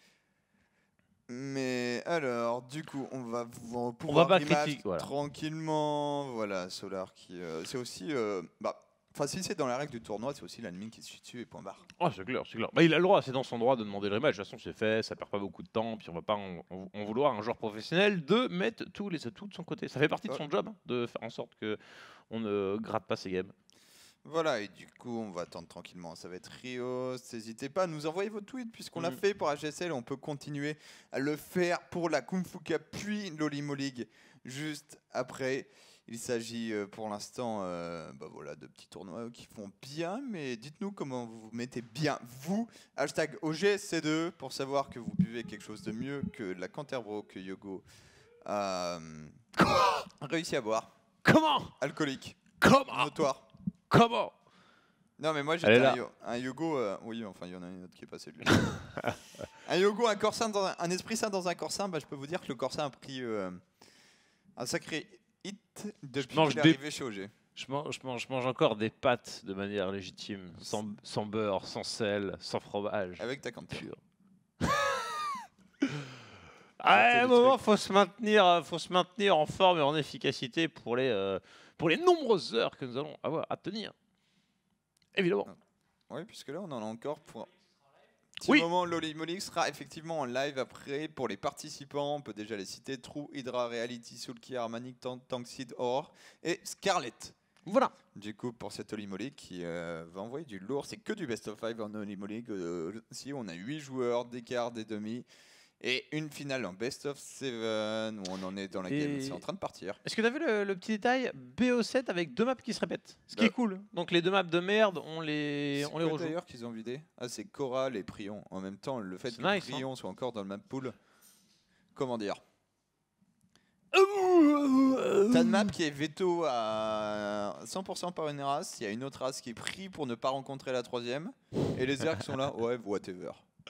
Mais alors, du coup, on va pouvoir On va pas rematch critiquer, voilà. tranquillement. Voilà, Solar qui... c'est aussi... Enfin, si c'est dans la règle du tournoi, c'est aussi l'admin qui se suit dessus et point barre. Oh, c'est clair, c'est clair. Bah, il a le droit, c'est dans son droit de demander le rematch. De toute façon, c'est fait, ça perd pas beaucoup de temps. Puis on va pas en vouloir à un joueur professionnel de mettre tous les atouts de son côté. Ça fait partie de son job de faire en sorte que on ne gratte pas ses games. Voilà, et du coup, on va attendre tranquillement. Ça va être Rios. N'hésitez pas à nous envoyer vos tweets, puisqu'on l'a fait pour HSL. On peut continuer à le faire pour la Kung Fu Cup, puis l'Olimo League juste après. Il s'agit pour l'instant voilà, de petits tournois qui font bien, mais dites-nous comment vous vous mettez bien, vous. Hashtag OGSC2 pour savoir que vous buvez quelque chose de mieux que la Canterbro que Yogo a réussi à boire. Comment? Alcoolique. Comment? Notoire. Comment? Non, mais moi j'étais un Yogo. Oui, enfin, il y en a une autre qui est passée lui. Un Yogo, un corps sain un esprit sain dans un corps sain. Je peux vous dire que le corps sain a pris un sacré hit depuis qu'il est arrivé chez OG. Je mange encore des pâtes de manière légitime, sans beurre, sans sel, sans fromage. Avec ta cantine. Pur. À un moment, faut se maintenir en forme et en efficacité pour les nombreuses heures que nous allons avoir à tenir. Évidemment. Oui, puisque là, on en a encore pour... Petit moment, l'Olimo League sera effectivement en live après. Pour les participants, on peut déjà les citer: True, Hydra, Reality, Soulkey, Armanic, Tankseed, Or et Scarlett. Voilà. Du coup, pour cette Olimo League qui va envoyer du lourd, c'est que du best of 5 en Olimo League. Si on a 8 joueurs, des quarts, des demi. Et une finale en best of 7 où on en est dans la game, c'est en train de partir. Est-ce que tu as vu le petit détail BO7 avec 2 maps qui se répètent? Ce qui est cool. Donc les 2 maps de merde, on les rejoue. C'est d'ailleurs qu'ils ont vidé. Ah, c'est Coral et Prion. En même temps, le fait que Prion soit encore dans le map pool, comment dire, t'as une map qui est veto à 100% par une race, il y a une autre race qui est prise pour ne pas rencontrer la troisième, et les airs qui sont là, ouais, whatever.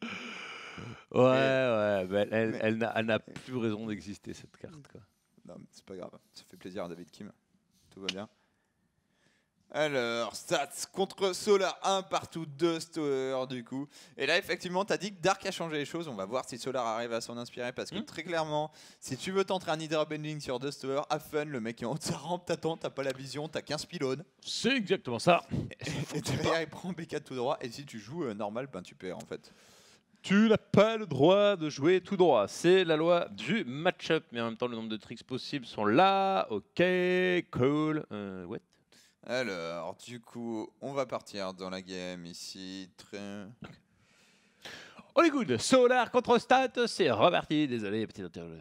Ouais, bah elle n'a plus raison d'exister cette carte, quoi. Non, mais c'est pas grave, ça fait plaisir à David Kim, tout va bien. Alors, stats contre Solar 1 partout 2 Stower du coup. Et là, effectivement, t'as dit que Dark a changé les choses. On va voir si Solar arrive à s'en inspirer parce que très clairement, si tu veux tenter un Hydra Bending sur 2 Stower, have fun, le mec est en haut de sa rampe, t'attends, t'as pas la vision, t'as 15 pylônes. C'est exactement ça. Et derrière, il prend B4 tout droit. Et si tu joues normal, ben tu perds en fait. Tu n'as pas le droit de jouer tout droit. C'est la loi du match-up. Mais en même temps, le nombre de tricks possibles sont là. Ok, cool. What? Alors, du coup, on va partir dans la game ici. All good. Solar contre Stat, c'est reparti. Désolé, petit interlude.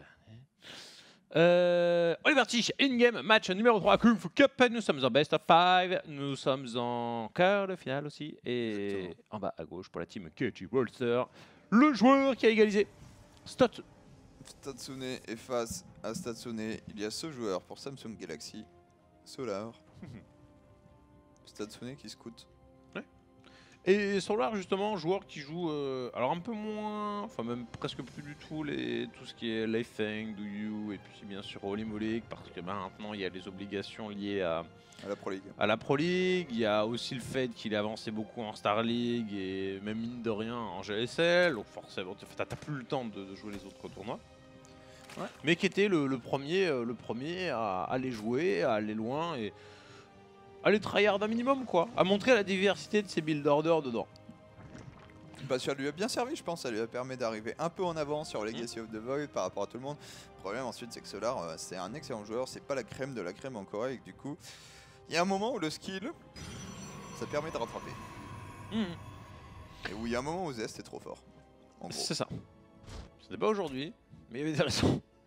On est parti. In-game match numéro 3, Kung Fu Cup. Nous sommes en best of 5. Nous sommes en quart de finale aussi. Et exactement. En bas à gauche pour la team KG Bolster, le joueur qui a égalisé. Statsune est face à Statsune. Il y a ce joueur pour Samsung Galaxy, Solar. Statsune qui scout. Ouais. Et Solar justement, joueur qui joue alors un peu moins, enfin même presque plus du tout tout ce qui est Leifeng, Duyu et puis bien sûr Olimo League parce que maintenant il y a les obligations liées à la Pro League. À la Pro League, il y a aussi le fait qu'il a avancé beaucoup en Star League et même mine de rien en GSL, donc forcément t'as plus le temps de jouer les autres tournois. Ouais. Mais qui était le premier à aller jouer, à aller loin et aller tryhard un minimum quoi, à montrer la diversité de ses build orders dedans. Bah ça lui a bien servi je pense, ça lui a permis d'arriver un peu en avant sur Legacy of the Void par rapport à tout le monde. Le problème ensuite c'est que Solar c'est un excellent joueur, c'est pas la crème de la crème encore et que du coup il y a un moment où le skill ça permet de rattraper. Et où il y a un moment où Zest est trop fort. C'est ça. C'était pas aujourd'hui, mais il y avait des raisons.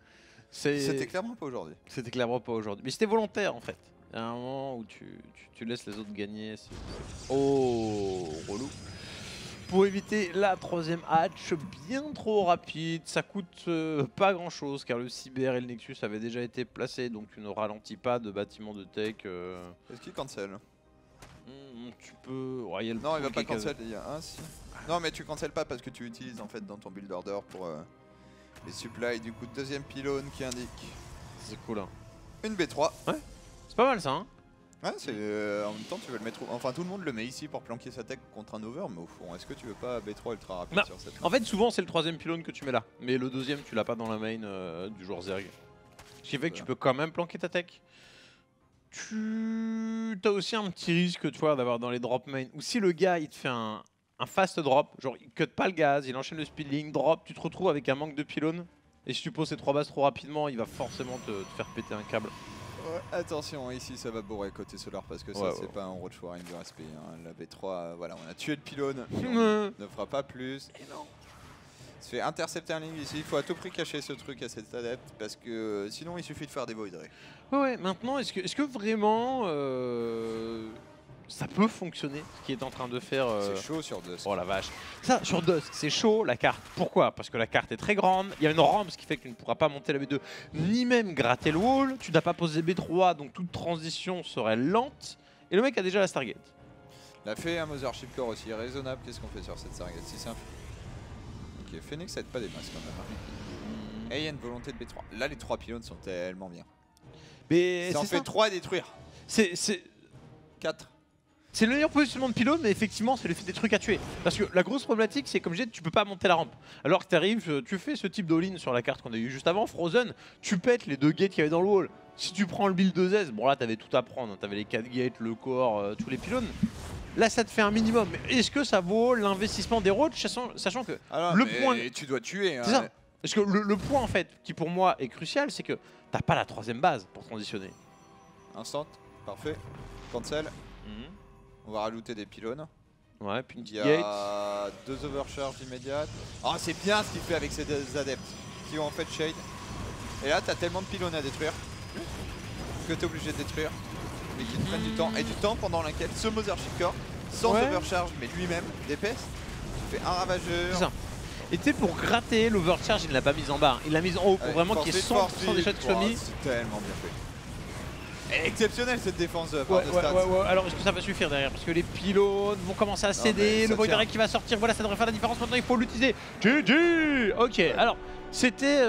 C'était clairement pas aujourd'hui. C'était clairement pas aujourd'hui. Mais c'était volontaire en fait. Il y a un moment où tu laisses les autres gagner. Oh, relou. Pour éviter la 3ème hatch bien trop rapide, ça coûte pas grand chose car le Cyber et le Nexus avaient déjà été placés, donc tu ne ralentis pas de bâtiment de tech. Est-ce qu'il cancel? Tu peux... Ouais, y a le Non, il va pool pas qui est cancel. Il y a un si. Non, mais tu cancel pas parce que tu utilises en fait dans ton build order pour les supplies. Du coup, 2ème pylône qui indique C'est cool hein. une B3. C'est pas mal ça hein. Ouais, c'est en même temps tu veux le mettre. Enfin, tout le monde le met ici pour planquer sa tech contre un over, mais au fond, est-ce que tu veux pas B3 ultra rapide Bah, sur cette En fait, souvent c'est le 3ème pylône que tu mets là, mais le 2ème tu l'as pas dans la main du joueur Zerg. Ce qui fait que tu peux quand même planquer ta tech. Tu as aussi un petit risque, tu vois, d'avoir dans les drop main, ou si le gars il te fait un fast drop, genre il cut pas le gaz, il enchaîne le speedling, drop, tu te retrouves avec un manque de pylône, et si tu poses ces 3 bases trop rapidement, il va forcément te faire péter un câble. Ouais, attention, ici ça va bourrer côté solar parce que ça Ouais, c'est ouais. pas un roach warring du respect. Hein. La B3, voilà, on a tué le pylône, on ne fera pas plus. Et non. Se fait intercepter un ligne ici, il faut à tout prix cacher ce truc à cet adepte parce que sinon il suffit de faire des void ray. Ouais, maintenant, est-ce que vraiment ça peut fonctionner ce qui est en train de faire C'est chaud sur deux. Oh la vache. Ça, sur Dusk, c'est chaud la carte. Pourquoi? Parce que la carte est très grande. Il y a une rampe, ce qui fait que tu ne pourras pas monter la B2, ni même gratter le wall. Tu n'as pas posé B3, donc toute transition serait lente. Et le mec a déjà la Stargate. Il a fait un Mothership Core aussi raisonnable. Qu'est-ce qu'on fait sur cette Stargate? Si c'est un... Ok, Phoenix ça aide pas des masses quand même. Hein. Et il y a une volonté de B3. Là les 3 pylônes sont tellement bien. Mais Ça en c'est fait ça. 3 à détruire. C'est 4. C'est le meilleur positionnement de pylône, mais effectivement, c'est le fait des trucs à tuer. Parce que la grosse problématique, c'est comme je disais, tu peux pas monter la rampe. Alors que tu arrives, tu fais ce type d'all-in sur la carte qu'on a eu juste avant, Frozen, tu pètes les 2 gates qu'il y avait dans le wall. Si tu prends le build 2S, bon là, t'avais tout à prendre. Hein. T'avais les 4 gates, le core, tous les pylônes. Là, ça te fait un minimum. Mais est-ce que ça vaut l'investissement des roads, sachant que Alors, le mais point. tu dois tuer. Hein. C'est ça. Parce que le point, en fait, qui pour moi est crucial, c'est que t'as pas la 3ème base pour transitionner. Instant, parfait. Cancel. On va rajouter des pylônes. Ouais, puis une Il petite y gate. a 2 overcharges immédiates. Ah, c'est bien ce qu'il fait avec ces 2 adeptes qui ont en fait shade. Et là, t'as tellement de pylônes à détruire que t'es obligé de détruire. Mais qui te prennent du temps. Et du temps pendant lequel ce Mothership Core, sans Ouais. overcharge, mais lui-même, d'épaisse, tu fais un ravageur. C'est ça. Et tu sais, pour gratter l'overcharge, il ne l'a pas mise en bas. Il l'a mise en haut pour Avec vraiment force qu'il y ait vite, force 100% des shots vite. qui soient Wow, mis. c'est tellement bien fait. Exceptionnel cette défense de part Ouais, de ouais, Stats. ouais. Alors, est-ce que ça va suffire derrière? Parce que les pylônes vont commencer à mais céder. ça Le Void tient. Ray qui va sortir. Voilà, ça devrait faire la différence. Maintenant, il faut l'utiliser. GG. Ok, alors, c'était.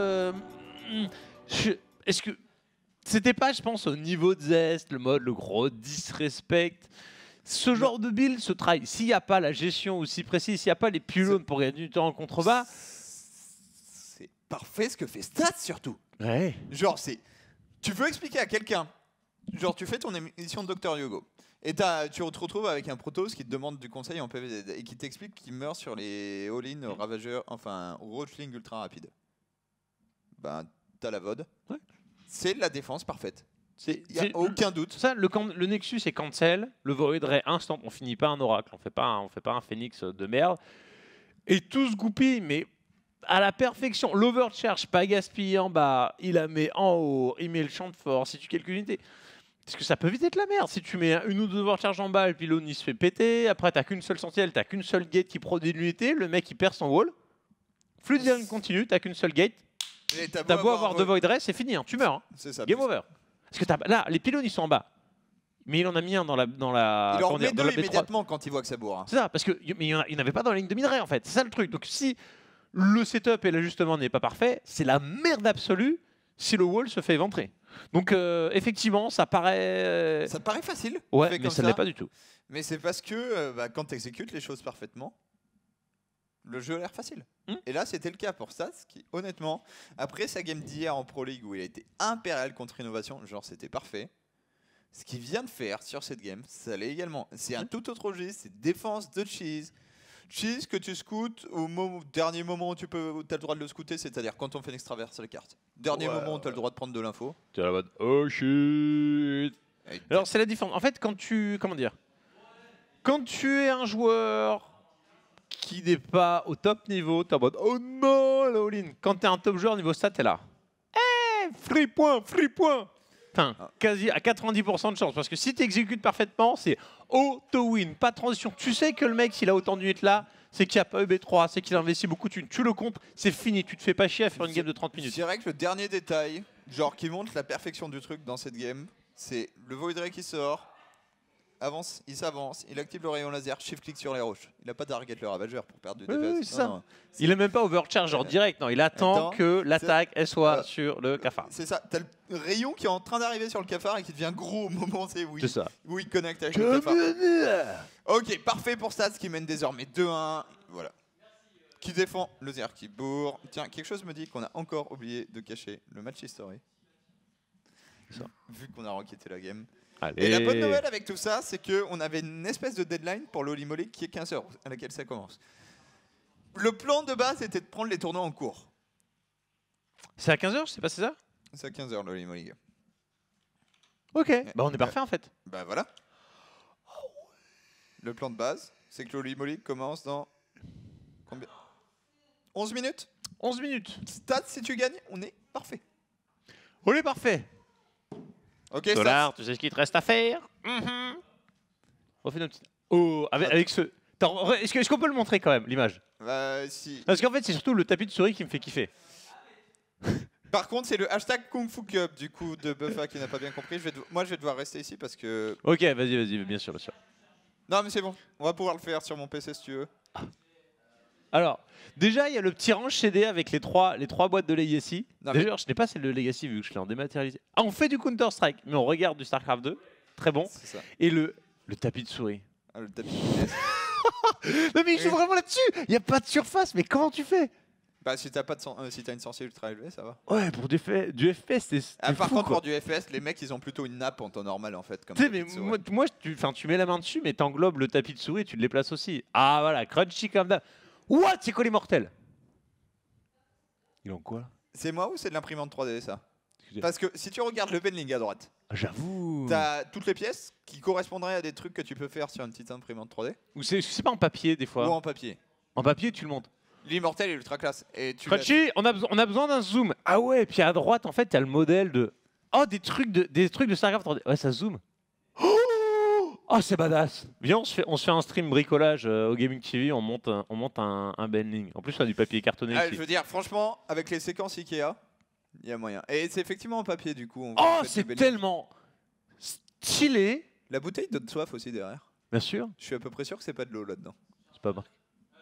Est-ce que. C'était pas, je pense, au niveau de Zest, le mode, le gros disrespect. Ce genre de build se try. S'il n'y a pas la gestion aussi précise, s'il n'y a pas les pylônes pour gagner du temps en contrebas. C'est parfait ce que fait Stats surtout. Ouais. Genre, c'est. Tu veux expliquer à quelqu'un, genre, tu fais ton émission de Dr Yogo, et tu te retrouves avec un Protoss qui te demande du conseil en PvZ et qui t'explique qu'il meurt sur les all-in ravageurs, enfin, roachling ultra rapide. Ben, t'as la VOD. Ouais. C'est la défense parfaite. C'est Il n'y a aucun doute. ça, le Nexus est cancel, le Void Ray instant, on finit pas un oracle, on fait pas un phénix de merde. Et tout se goupille, mais à la perfection. L'overcharge, pas gaspillé en bas, il la met en haut, il met le champ de force, si tu quelques unités. Parce que ça peut vite être la merde. Si tu mets une ou deux overcharges en bas, le pylône il se fait péter, après t'as qu'une seule sentinelle, t'as qu'une seule gate qui produit de l'unité, le mec il perd son wall. Fluid Line continue, t'as qu'une seule gate, Et t'as beau avoir deux Void Ray, c'est fini, hein, tu meurs. Hein. C'est ça. Game over. Parce que là, les pylônes ils sont en bas. Mais il en a mis un dans la Il comment en dire, met dans deux la B3. immédiatement quand il voit que ça bourre. Hein. C'est ça, parce que mais il n'y en avait pas dans la ligne de minerai en fait. C'est ça le truc. Donc si le setup et l'ajustement n'est pas parfait, c'est la merde absolue si le wall se fait éventrer. Donc effectivement, ça paraît. Ça paraît facile. Ouais, fait mais comme ça ne l'est pas du tout. Mais c'est parce que quand tu exécutes les choses parfaitement, le jeu a l'air facile. Et là, c'était le cas pour Stats, qui honnêtement, après sa game d'hier en Pro League où il a été impérial contre Innovation, genre c'était parfait. Ce qu'il vient de faire sur cette game, ça l'est également. C'est un tout autre registre, c'est défense de Cheese. Cheese que tu scoutes au dernier moment où tu as le droit de le scouter, c'est-à-dire quand ton Phoenix traverse la carte. Dernier moment où tu as le droit de prendre de l'info. Tu es à la mode oh shit. Alors c'est la différence. En fait, quand tu quand tu es un joueur qui n'est pas au top niveau, t'es en mode oh non la all-in. Quand t'es un top joueur niveau stat, t'es là. free point. Enfin, quasi à 90% de chance. Parce que si tu exécutes parfaitement, c'est auto-win, pas de transition. Tu sais que le mec, s'il a autant de minutes là, c'est qu'il n'y a pas EB3, c'est qu'il a investi beaucoup de thunes. Tu le comptes, c'est fini. Tu te fais pas chier à faire une game de 30 Je minutes. dirais que le dernier détail, genre qui montre la perfection du truc dans cette game, c'est le Void Ray qui sort, avance, il s'avance, il active le rayon laser, shift-click sur les roches. Il n'a pas target le Ravageur pour perdre du Oui, DPS. oui, c'est ça. Il est même pas overcharge genre direct, non. Il attend que l'attaque elle soit sur le cafard. C'est ça, t'as le rayon qui est en train d'arriver sur le cafard et qui devient gros au moment C'est ça. où il connecte avec le cafard. Ok, parfait pour Stats qui mène désormais 2-1. Voilà. Qui défend le Zer qui bourre. Tiens, quelque chose me dit qu'on a encore oublié de cacher le match history. Ça. Vu qu'on a enquêté la game. Allez. Et la bonne nouvelle avec tout ça, c'est qu'on avait une espèce de deadline pour l'Holy Moly qui est 15h à laquelle ça commence. Le plan de base était de prendre les tournois en cours. C'est à 15h, c'est pas ça? C'est à 15h l'Holy Moly. Ok. Bah on est parfait en fait. Bah voilà. Le plan de base, c'est que l'Holy Moly commence dans combien 11 minutes. 11 minutes. Stats, si tu gagnes, on est parfait. On est parfait. Ok, Solar, Stats. tu sais ce qu'il te reste à faire. Refais notre petite. Oh, avec ce. Attends, est-ce qu'on peut le montrer quand même, l'image? Bah si. Parce qu'en fait, c'est surtout le tapis de souris qui me fait kiffer. Par contre, c'est le hashtag Kung Fu Cup du coup de Buffa qui n'a pas bien compris. Moi, je vais devoir rester ici parce que. Ok, vas-y, bien sûr. Non, mais c'est bon. On va pouvoir le faire sur mon PC si tu veux. Alors, déjà, il y a le petit range CD avec les trois boîtes de Legacy. Non, mais- D'ailleurs, je n'ai pas celle de Legacy vu que je l'ai en dématérialisé. Ah, on fait du Counter-Strike, mais on regarde du StarCraft 2. Très bon. C'est ça. Et le tapis de souris. Ah, le tapis de vitesse. Non, mais je joue vraiment là-dessus. Il n'y a pas de surface, mais comment tu fais? Bah, si t'as pas de si t'as une sensibilité ultra élevée, ça va. Ouais, pour du FPS, c'est. Par fou, contre, quoi. pour du FPS, les mecs, ils ont plutôt une nappe en temps normal en fait. Comme Tu sais, tapis mais de souris. moi tu mets la main dessus, mais t'englobes le tapis de souris et tu le déplaces aussi. Ah voilà, crunchy comme d'hab. What? C'est quoi les mortels? Il en quoi là? C'est moi ou c'est de l'imprimante 3D ça? Excusez. Parce que si tu regardes le bending à droite, Ah, j'avoue. t'as toutes les pièces qui correspondraient à des trucs que tu peux faire sur une petite imprimante 3D Ou c'est pas en papier des fois? ou en papier. En papier, tu le montes. L'immortel est ultra classe. Et tu Crunchy, on a besoin d'un zoom. Ah ouais, et puis à droite, en fait, t'as le modèle de. Oh, des trucs de StarCraft 3D. Ouais, ça zoome. Oh, c'est badass. Viens, on se fait un stream bricolage au Gaming TV, on monte un bending. En plus, on a du papier cartonné Ah, ici. je veux dire, franchement, avec les séquences Ikea, il y a moyen. Et c'est effectivement en papier du coup. Oh, fait c'est du bending. tellement stylé. La bouteille donne soif aussi derrière. Bien sûr. Je suis à peu près sûr que c'est pas de l'eau là-dedans. C'est pas marqué.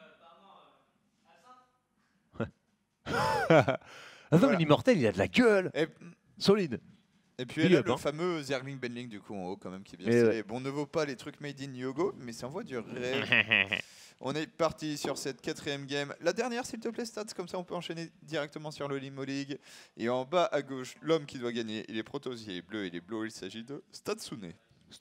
Ah non, Voilà. mais l'immortel, il a de la gueule. Et, Solide. et puis Big elle a up, le hein. fameux Zergling Bending du coup en haut quand même qui est bien Et stylé. Bon, ne vaut pas les trucs made in Yogo, mais ça envoie du rêve. On est parti sur cette 4ème game. La dernière, s'il te plaît, Stats, comme ça on peut enchaîner directement sur le Limo League. Et en bas à gauche, l'homme qui doit gagner, il est Protoss, il est bleu, il s'agit de Statsune.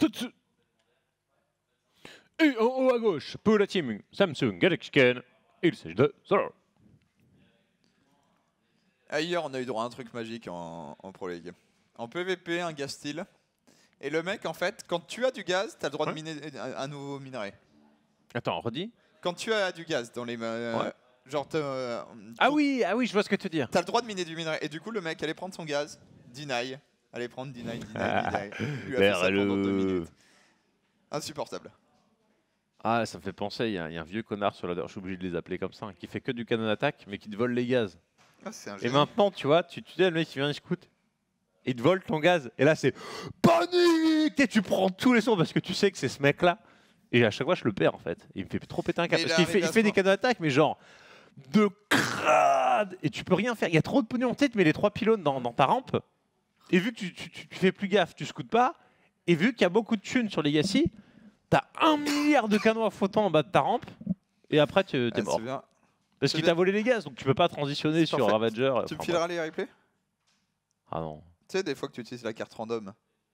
Et en haut à gauche, pour la team Samsung Galaxy Ken, il s'agit de Solar. Ailleurs, on a eu droit à un truc magique en Pro League. En PVP, un gaz style. Et le mec, en fait, quand tu as du gaz, tu as le droit de miner un nouveau minerai. Attends, redis. Quand tu as du gaz dans les... Ouais. genre, Ah oui, je vois ce que tu veux dire. t'as le droit de miner du minerai. Et du coup, le mec allait prendre son gaz, deny, allait prendre deny. Lui a fait ça pendant 2 minutes. Insupportable. Ah, ça me fait penser, il y a un vieux connard sur la... Je suis obligé de les appeler comme ça, hein, qui fait que du canon attaque, mais qui te vole les gaz. Ah, c'est un Et génie. maintenant, tu vois, tu dis le mec qui vient, il scout, il te vole ton gaz. Et là, c'est panique. Et tu prends tous les sons parce que tu sais que c'est ce mec-là. Et à chaque fois, je le perds en fait. Il me fait trop péter un câble. Mais Parce qu'il fait des canons d'attaque, mais genre de crade. Et tu peux rien faire. Il y a trop de pognon en tête, mais les 3 pylônes dans ta rampe. Et vu que tu fais plus gaffe, tu scoutes pas. Et vu qu'il y a beaucoup de thunes sur Legacy, t'as 1 milliard de canons à flottant en bas de ta rampe. Et après, t'es Ah, mort. c'est bien. Parce c'est qu'il bien. t'a volé les gaz, donc tu peux pas transitionner C'est sur parfait. Ravager. Tu me Enfin, fileras les replays? ah non. Tu sais, des fois que tu utilises la carte random.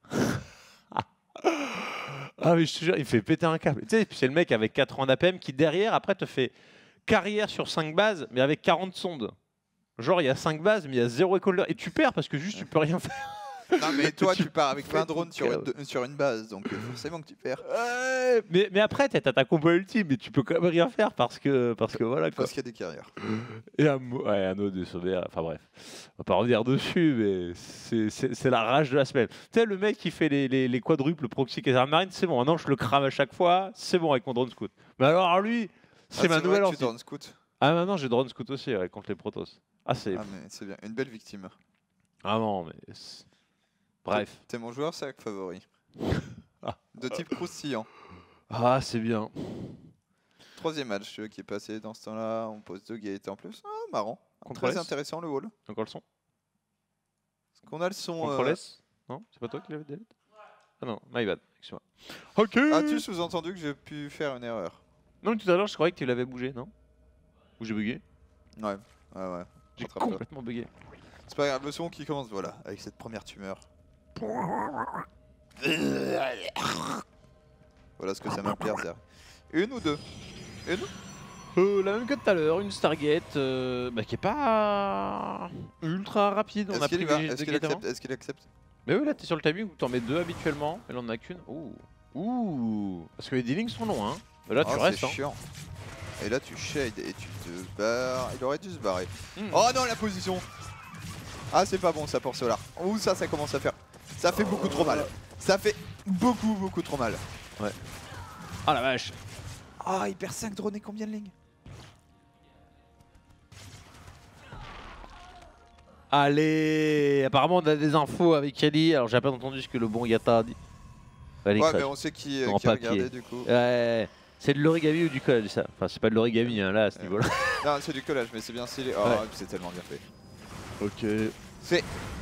Ah mais je te jure, il me fait péter un câble. Tu sais, puis c'est le mec avec 4 ans d'APM qui derrière, après, te fait carrière sur 5 bases, mais avec 40 sondes. Genre, il y a 5 bases, mais il y a 0 école. Et tu perds parce que juste, tu peux rien faire. Non mais toi tu pars avec 20 fais drones ton sur une base, donc forcément que tu perds. Ouais, mais après, t'as ta combo ultime, mais tu peux quand même rien faire parce que voilà quoi. Parce qu'il y a des carrières. Et un autre de sauver, enfin bref, on va pas revenir dessus, mais c'est la rage de la semaine. Tu sais, le mec qui fait les quadruples proxy caserne marine, c'est bon, maintenant je le crame à chaque fois, c'est bon avec mon drone scout. Mais alors lui, c'est ma nouvelle Tu entité. drone scout. Ah maintenant j'ai drone scout aussi ouais, contre les protos. Ah c'est Ah mais c'est bien, une belle victime. vraiment, bref. T'es mon joueur sac favori. Ah. De type croustillant. Ah c'est bien. 3e match qui est passé dans ce temps-là, on pose 2 gates en plus. Ah marrant. Contre Très S. intéressant le wall. Encore le son. Est-ce qu'on a le son Contre S. Non, c'est pas toi qui l'avais delete. Ah non, my bad, excuse-moi. Ok. As-tu sous-entendu que j'ai pu faire une erreur? Non mais tout à l'heure je croyais que tu l'avais bougé, non? Ou j'ai bugué? Ouais. Ouais. J'ai Rattrape-toi. complètement bugué. C'est pas grave, le son qui commence, voilà, avec cette première tumeur. Voilà ce que ça m'a plaire, Zer. Une ou deux? Une? La même que tout à l'heure, une Stargate qui est pas ultra rapide. On a Est-ce qu'il y va? privilégié Est-ce deux qu'il gates avant. accepte? Est-ce qu'il accepte? Mais oui, là t'es sur le timing où t'en mets 2 habituellement, et là on en a qu'une. Ouh. Parce que les dealings sont longs, hein. Mais là tu Oh, restes, c'est hein. chiant. Et là tu shades et tu te barres. Il aurait dû se barrer. Hmm. Oh non, la position! Ah, c'est pas bon ça pour Solar. Ouh, ça commence à faire. Ça fait beaucoup trop mal. Ça fait beaucoup trop mal. Ah la vache. Ah, il perd 5 drones et combien de lignes? Allez, apparemment on a des infos avec Ali. Alors j'ai pas entendu ce que le bon Yata a dit. Allez, Ouais, crash. mais on sait qui En qui a papier. regardé du coup. Ouais, c'est de l'origami ou du collage ça. Enfin c'est pas de l'origami hein, là à ce niveau-là. Non, c'est du collage, mais c'est bien stylé. Oh, Ouais. c'est tellement bien fait. Ok. C'est.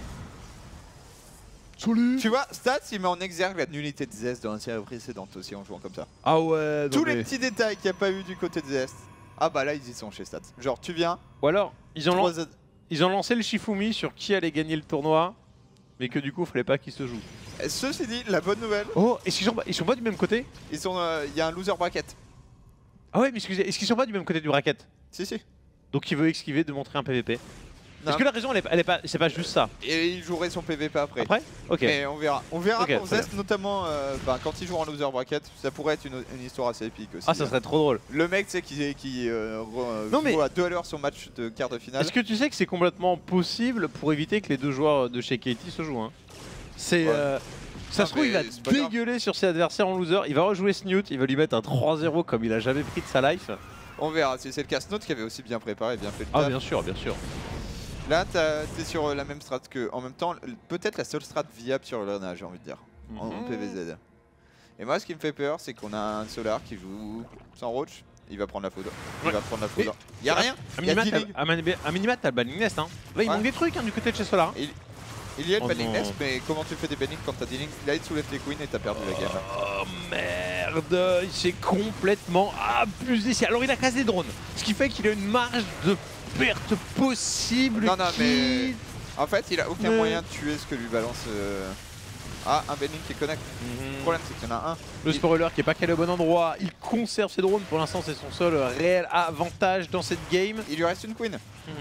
Salut. Tu vois, Stats, il met en exergue la nullité de Zest dans la série précédente aussi en jouant comme ça. Ah ouais. Tous les petits détails qu'il n'y a pas eu du côté de Zest. Ah bah là, ils y sont chez Stats. Genre, tu viens. Ou alors ils ont, 3 ils ont lancé le Shifumi sur qui allait gagner le tournoi, mais que du coup fallait pas qu'il se joue. Ceci dit, la bonne nouvelle, Oh, est-ce qu'ils sont pas du même côté? ils sont. Il y a un loser bracket. Ah ouais, mais excusez, est-ce qu'ils sont pas du même côté du bracket? Si. Donc il veut esquiver de montrer un PVP. Non. Est-ce que la raison elle est pas, c'est pas juste ça? Et il jouerait son PVP après. Après? Ok. Mais on verra. On verra Ok, pour très Zest, notamment quand il joue en loser bracket. Ça pourrait être une histoire assez épique aussi. Ah ça serait trop drôle. Le mec, tu sais, qui Non, mais- joue à 2 à l'heure son match de quart de finale. Est-ce que tu sais que c'est complètement possible pour éviter que les deux joueurs de chez Katie se jouent hein? C'est Ouais. ça Non, se trouve il va mais c'est pas grave. dégueuler sur ses adversaires en loser, il va rejouer Snoot, il va lui mettre un 3-0 comme il a jamais pris de sa life. On verra si c'est le cas. Snout qui avait aussi bien préparé, bien fait le Ah taf. bien sûr, bien sûr. Là, t'es sur la même strat que. En même temps, peut-être la seule strat viable sur le nage, j'ai envie de dire. En Mhm. PVZ. Et moi, ce qui me fait peur, c'est qu'on a un Solar qui joue sans roach. Il va prendre la foudre. Il Ouais. va prendre la foudre. Y'a rien. Un Il y a minimat, 10 lignes. un minimat, t'as le banning nest hein. Là il Ouais. manque des trucs hein, du côté de chez Solar. hein. Il y a le Oh banning non. nest, mais comment tu fais des bannings quand t'as des lignes? Là, il te soulève tes queens et t'as perdu la game. Oh merde, il s'est complètement abusé. Alors il a cassé des drones, ce qui fait qu'il a une marge de perte possible. Non, qui- mais. En fait, il a aucun Mais- moyen de tuer ce que lui balance. Ah, un banning qui connecte. Le Mhm. problème, c'est qu'il y en a un. Le spoiler qui est pas calé au bon endroit, il conserve ses drones. Pour l'instant, c'est son seul réel avantage dans cette game. Il lui reste une queen.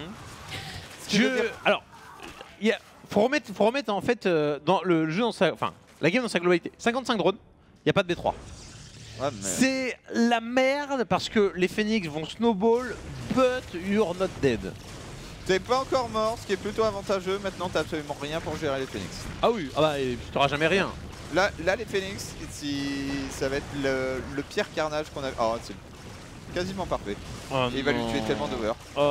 Ce qui Je... veut dire- Alors, faut remettre en fait dans le jeu, enfin la game dans sa globalité. 55 drones, il n'y a pas de B3. Ouais, mais- C'est la merde parce que les Phoenix vont snowball, but you're not dead. T'es pas encore mort, ce qui est plutôt avantageux. Maintenant, t'as absolument rien pour gérer les Phoenix. Ah oui, ah bah tu t'auras jamais rien. Là, les Phoenix, ça va être le pire carnage qu'on a. Oh, c'est quasiment parfait. Oh Et il va lui non. tuer tellement d'over.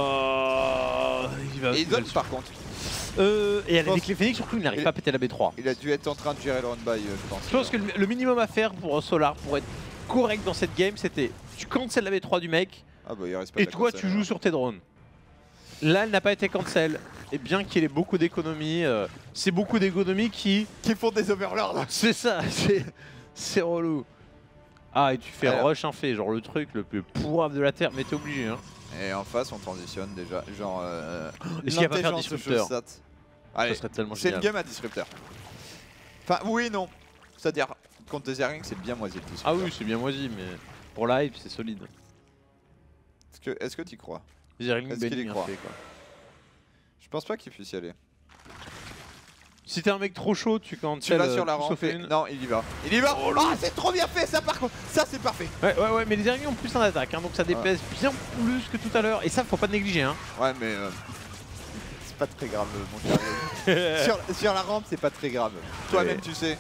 Il va, Et il il va donne le- par contre. et avec pense- les Phoenix surtout, il n'arrive pas à péter la B3. Il a dû être en train de gérer le run-by, je pense. Je pense que le minimum à faire pour Solar, pour être correct dans cette game, c'était tu cancel la B3 du mec Ah bah il reste pas et de la toi console, tu alors. joues sur tes drones. Là, elle n'a pas été cancel. Et bien qu'il ait beaucoup d'économies, c'est beaucoup d'économies qui... Qui font des overlords là. C'est ça, c'est relou. Ah, et tu fais Alors. rush un fait, genre le truc le plus pourrave de la Terre, mais t'es obligé. Hein. Et en face, on transitionne déjà. Genre. Est-ce qu'il va pas faire l'intelligence de disrupteur? jeu stat. Ça Allez, serait tellement c'est une génial. game à disrupteur. Enfin, oui et non. C'est-à-dire, contre Desering, c'est bien moisi le disrupteur. Ah oui, c'est bien moisi, mais pour la hype, c'est solide. Est-ce que tu y crois? Zerling Est-ce qu'il y Benning, croit? un fait, quoi. Je pense pas qu'il puisse y aller. Si t'es un mec trop chaud, tu quand Tu vas sur la rampe. Non, il y va. Il y va. Oh, Ah, c'est trop bien fait ça par contre. Ça c'est parfait. Ouais, mais les ennemis ont plus en attaque, hein, donc ça dépèse bien plus que tout à l'heure. Et ça, faut pas négliger. Hein. Ouais, mais c'est pas très grave, mon cher. sur la rampe, c'est pas très grave. Toi-même, tu sais.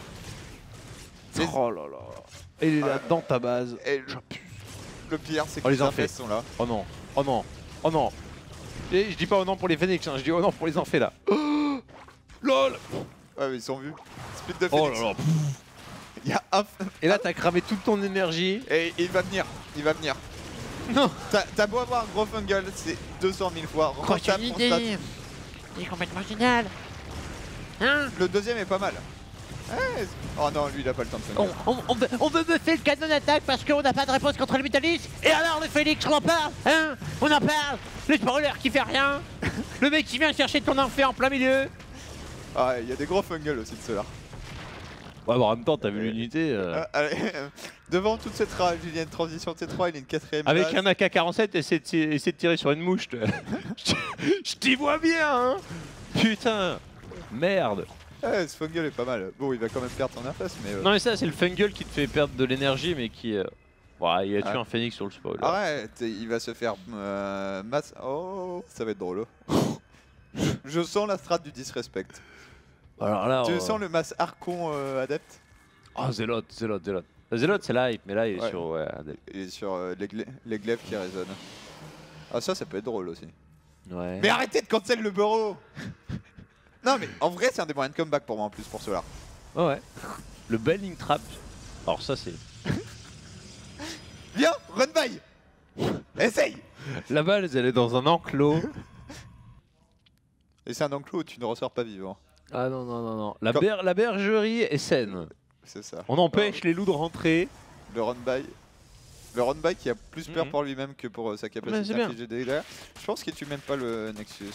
Oh là là. Et il est là dans ta base. Et le pire, c'est que les les infestes sont là. Oh non, oh non, oh non. Et je dis pas oh non pour les Phoenix, hein, je dis oh non pour les Enfés là. LOL. Ouais, mais ils sont vus. Speed de Oh Phoenix. là là. Il y a un. Et là, t'as cramé toute ton énergie. Et il va venir. Il va venir. Non. T'as beau avoir un gros fungal, c'est 200 000 fois. Oh, j'ai Rentable une pour stat. idée. Il est complètement génial. Hein? Le deuxième est pas mal. Ouais. Oh non, lui il a pas le temps de fungal. On veut buffer le canon d'attaque parce qu'on n'a pas de réponse contre le Métallis. Et alors le Phoenix, on en parle? Hein? On en parle? Le spoiler qui fait rien. Le mec qui vient chercher ton enfer en plein milieu. Ah, il y a des gros fungals aussi de ceux-là. Ouais, bah en même temps, t'as vu l'unité. Allez, devant toute cette rage, il y a une transition T3, il y a une quatrième Avec base. un AK-47, essaie de tirer sur une mouche. Je t'y vois bien, hein. Putain. Merde. Ouais, ce fungal est pas mal. Bon, il va quand même perdre son interface, mais... Non mais ça, c'est le fungal qui te fait perdre de l'énergie, mais qui... Ouais, il a tué un phénix sur le spoiler. Arrête, il va se faire masse... Oh, ça va être drôle. Je sens la strat du disrespect. Alors là, Tu sens le mass Archon adepte? Oh, Zélot. Zélot, c'est live, mais là, il est Ouais. sur... Ouais, Il est sur les glaives qui résonnent. Ah, ça peut être drôle aussi. ouais. Mais arrêtez de cancel le bureau. Non, mais en vrai, c'est un des moyens de comeback pour moi en plus, pour cela. Ouais. Le Belling Trap. Alors ça, c'est... Viens, run by. Essaye. La balle, elle est dans un enclos. Et c'est un enclos où tu ne ressors pas vivant. Ah non. La Comme- bergerie est saine. C'est ça. On empêche les loups de rentrer. Le run by. Le run by qui a plus peur Mhm. pour lui-même que pour sa Mais capacité c'est à bien. infliger des dégâts. Je pense qu'il tue même pas le Nexus.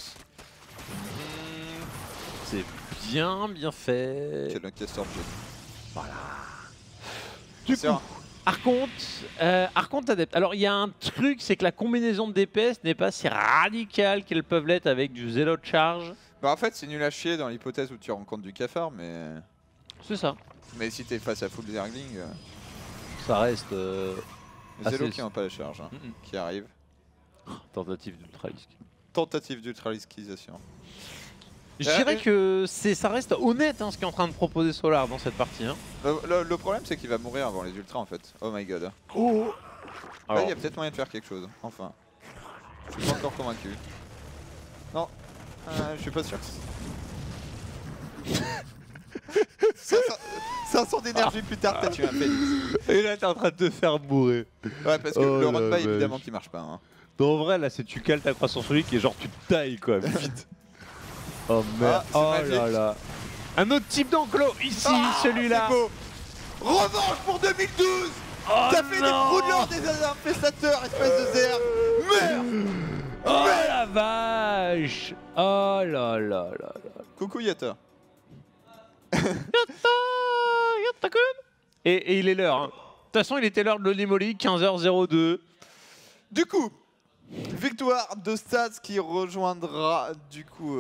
C'est bien fait. Quel Lancaster Jet. Du C'est coup, un- Archonte adepte. Alors il y a un truc, c'est que la combinaison de DPS n'est pas si radicale qu'elles peuvent l'être avec du Zélot Charge. Bah en fait c'est nul à chier dans l'hypothèse où tu rencontres du cafard, C'est ça. mais si t'es face à full Zergling, Ça reste Zélo c'est- qui n'a pas la charge, hein, qui arrive. tentative d'ultra risque. Tentative d'ultra-risquisation. Je dirais que ça reste honnête hein, ce qu'est en train de proposer Solar dans cette partie. Hein. Le problème c'est qu'il va mourir avant les ultras en fait. Oh my god. Là Alors, il y a peut-être moyen de faire quelque chose, enfin. Je suis pas encore convaincu. Non, je suis pas sûr. 500 d'énergie plus tard, t'as tué un Phoenix. et là t'es en train de te faire bourrer. Ouais, parce que Oh le la run by vache. évidemment qui marche pas. Hein. En vrai là c'est tu cales ta croissance physique et genre tu te tailles quoi, vite. Oh merde, c'est oh magique. là là. Un autre type d'enclos, ici, celui-là. C'est beau. Revanche pour 2012. Oh T'as fait des non. broodlords, des infestateurs, espèce de ZR. Merde. Oh la vache. Oh là là là là. Coucou Yata. Et il est l'heure. Hein. De toute façon, il était l'heure de l'Holy 15h02. Du coup, victoire de Stats qui rejoindra du coup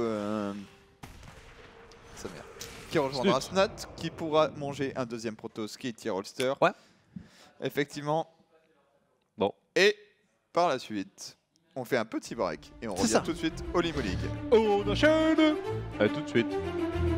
sa mère. Qui rejoindra Snot, qui pourra manger un deuxième proto Skate Holster. Ouais. Effectivement. Bon. Et par la suite, on fait un petit break et on C'est revient ça. tout de suite au Limo League. On enchaîne. À tout de suite.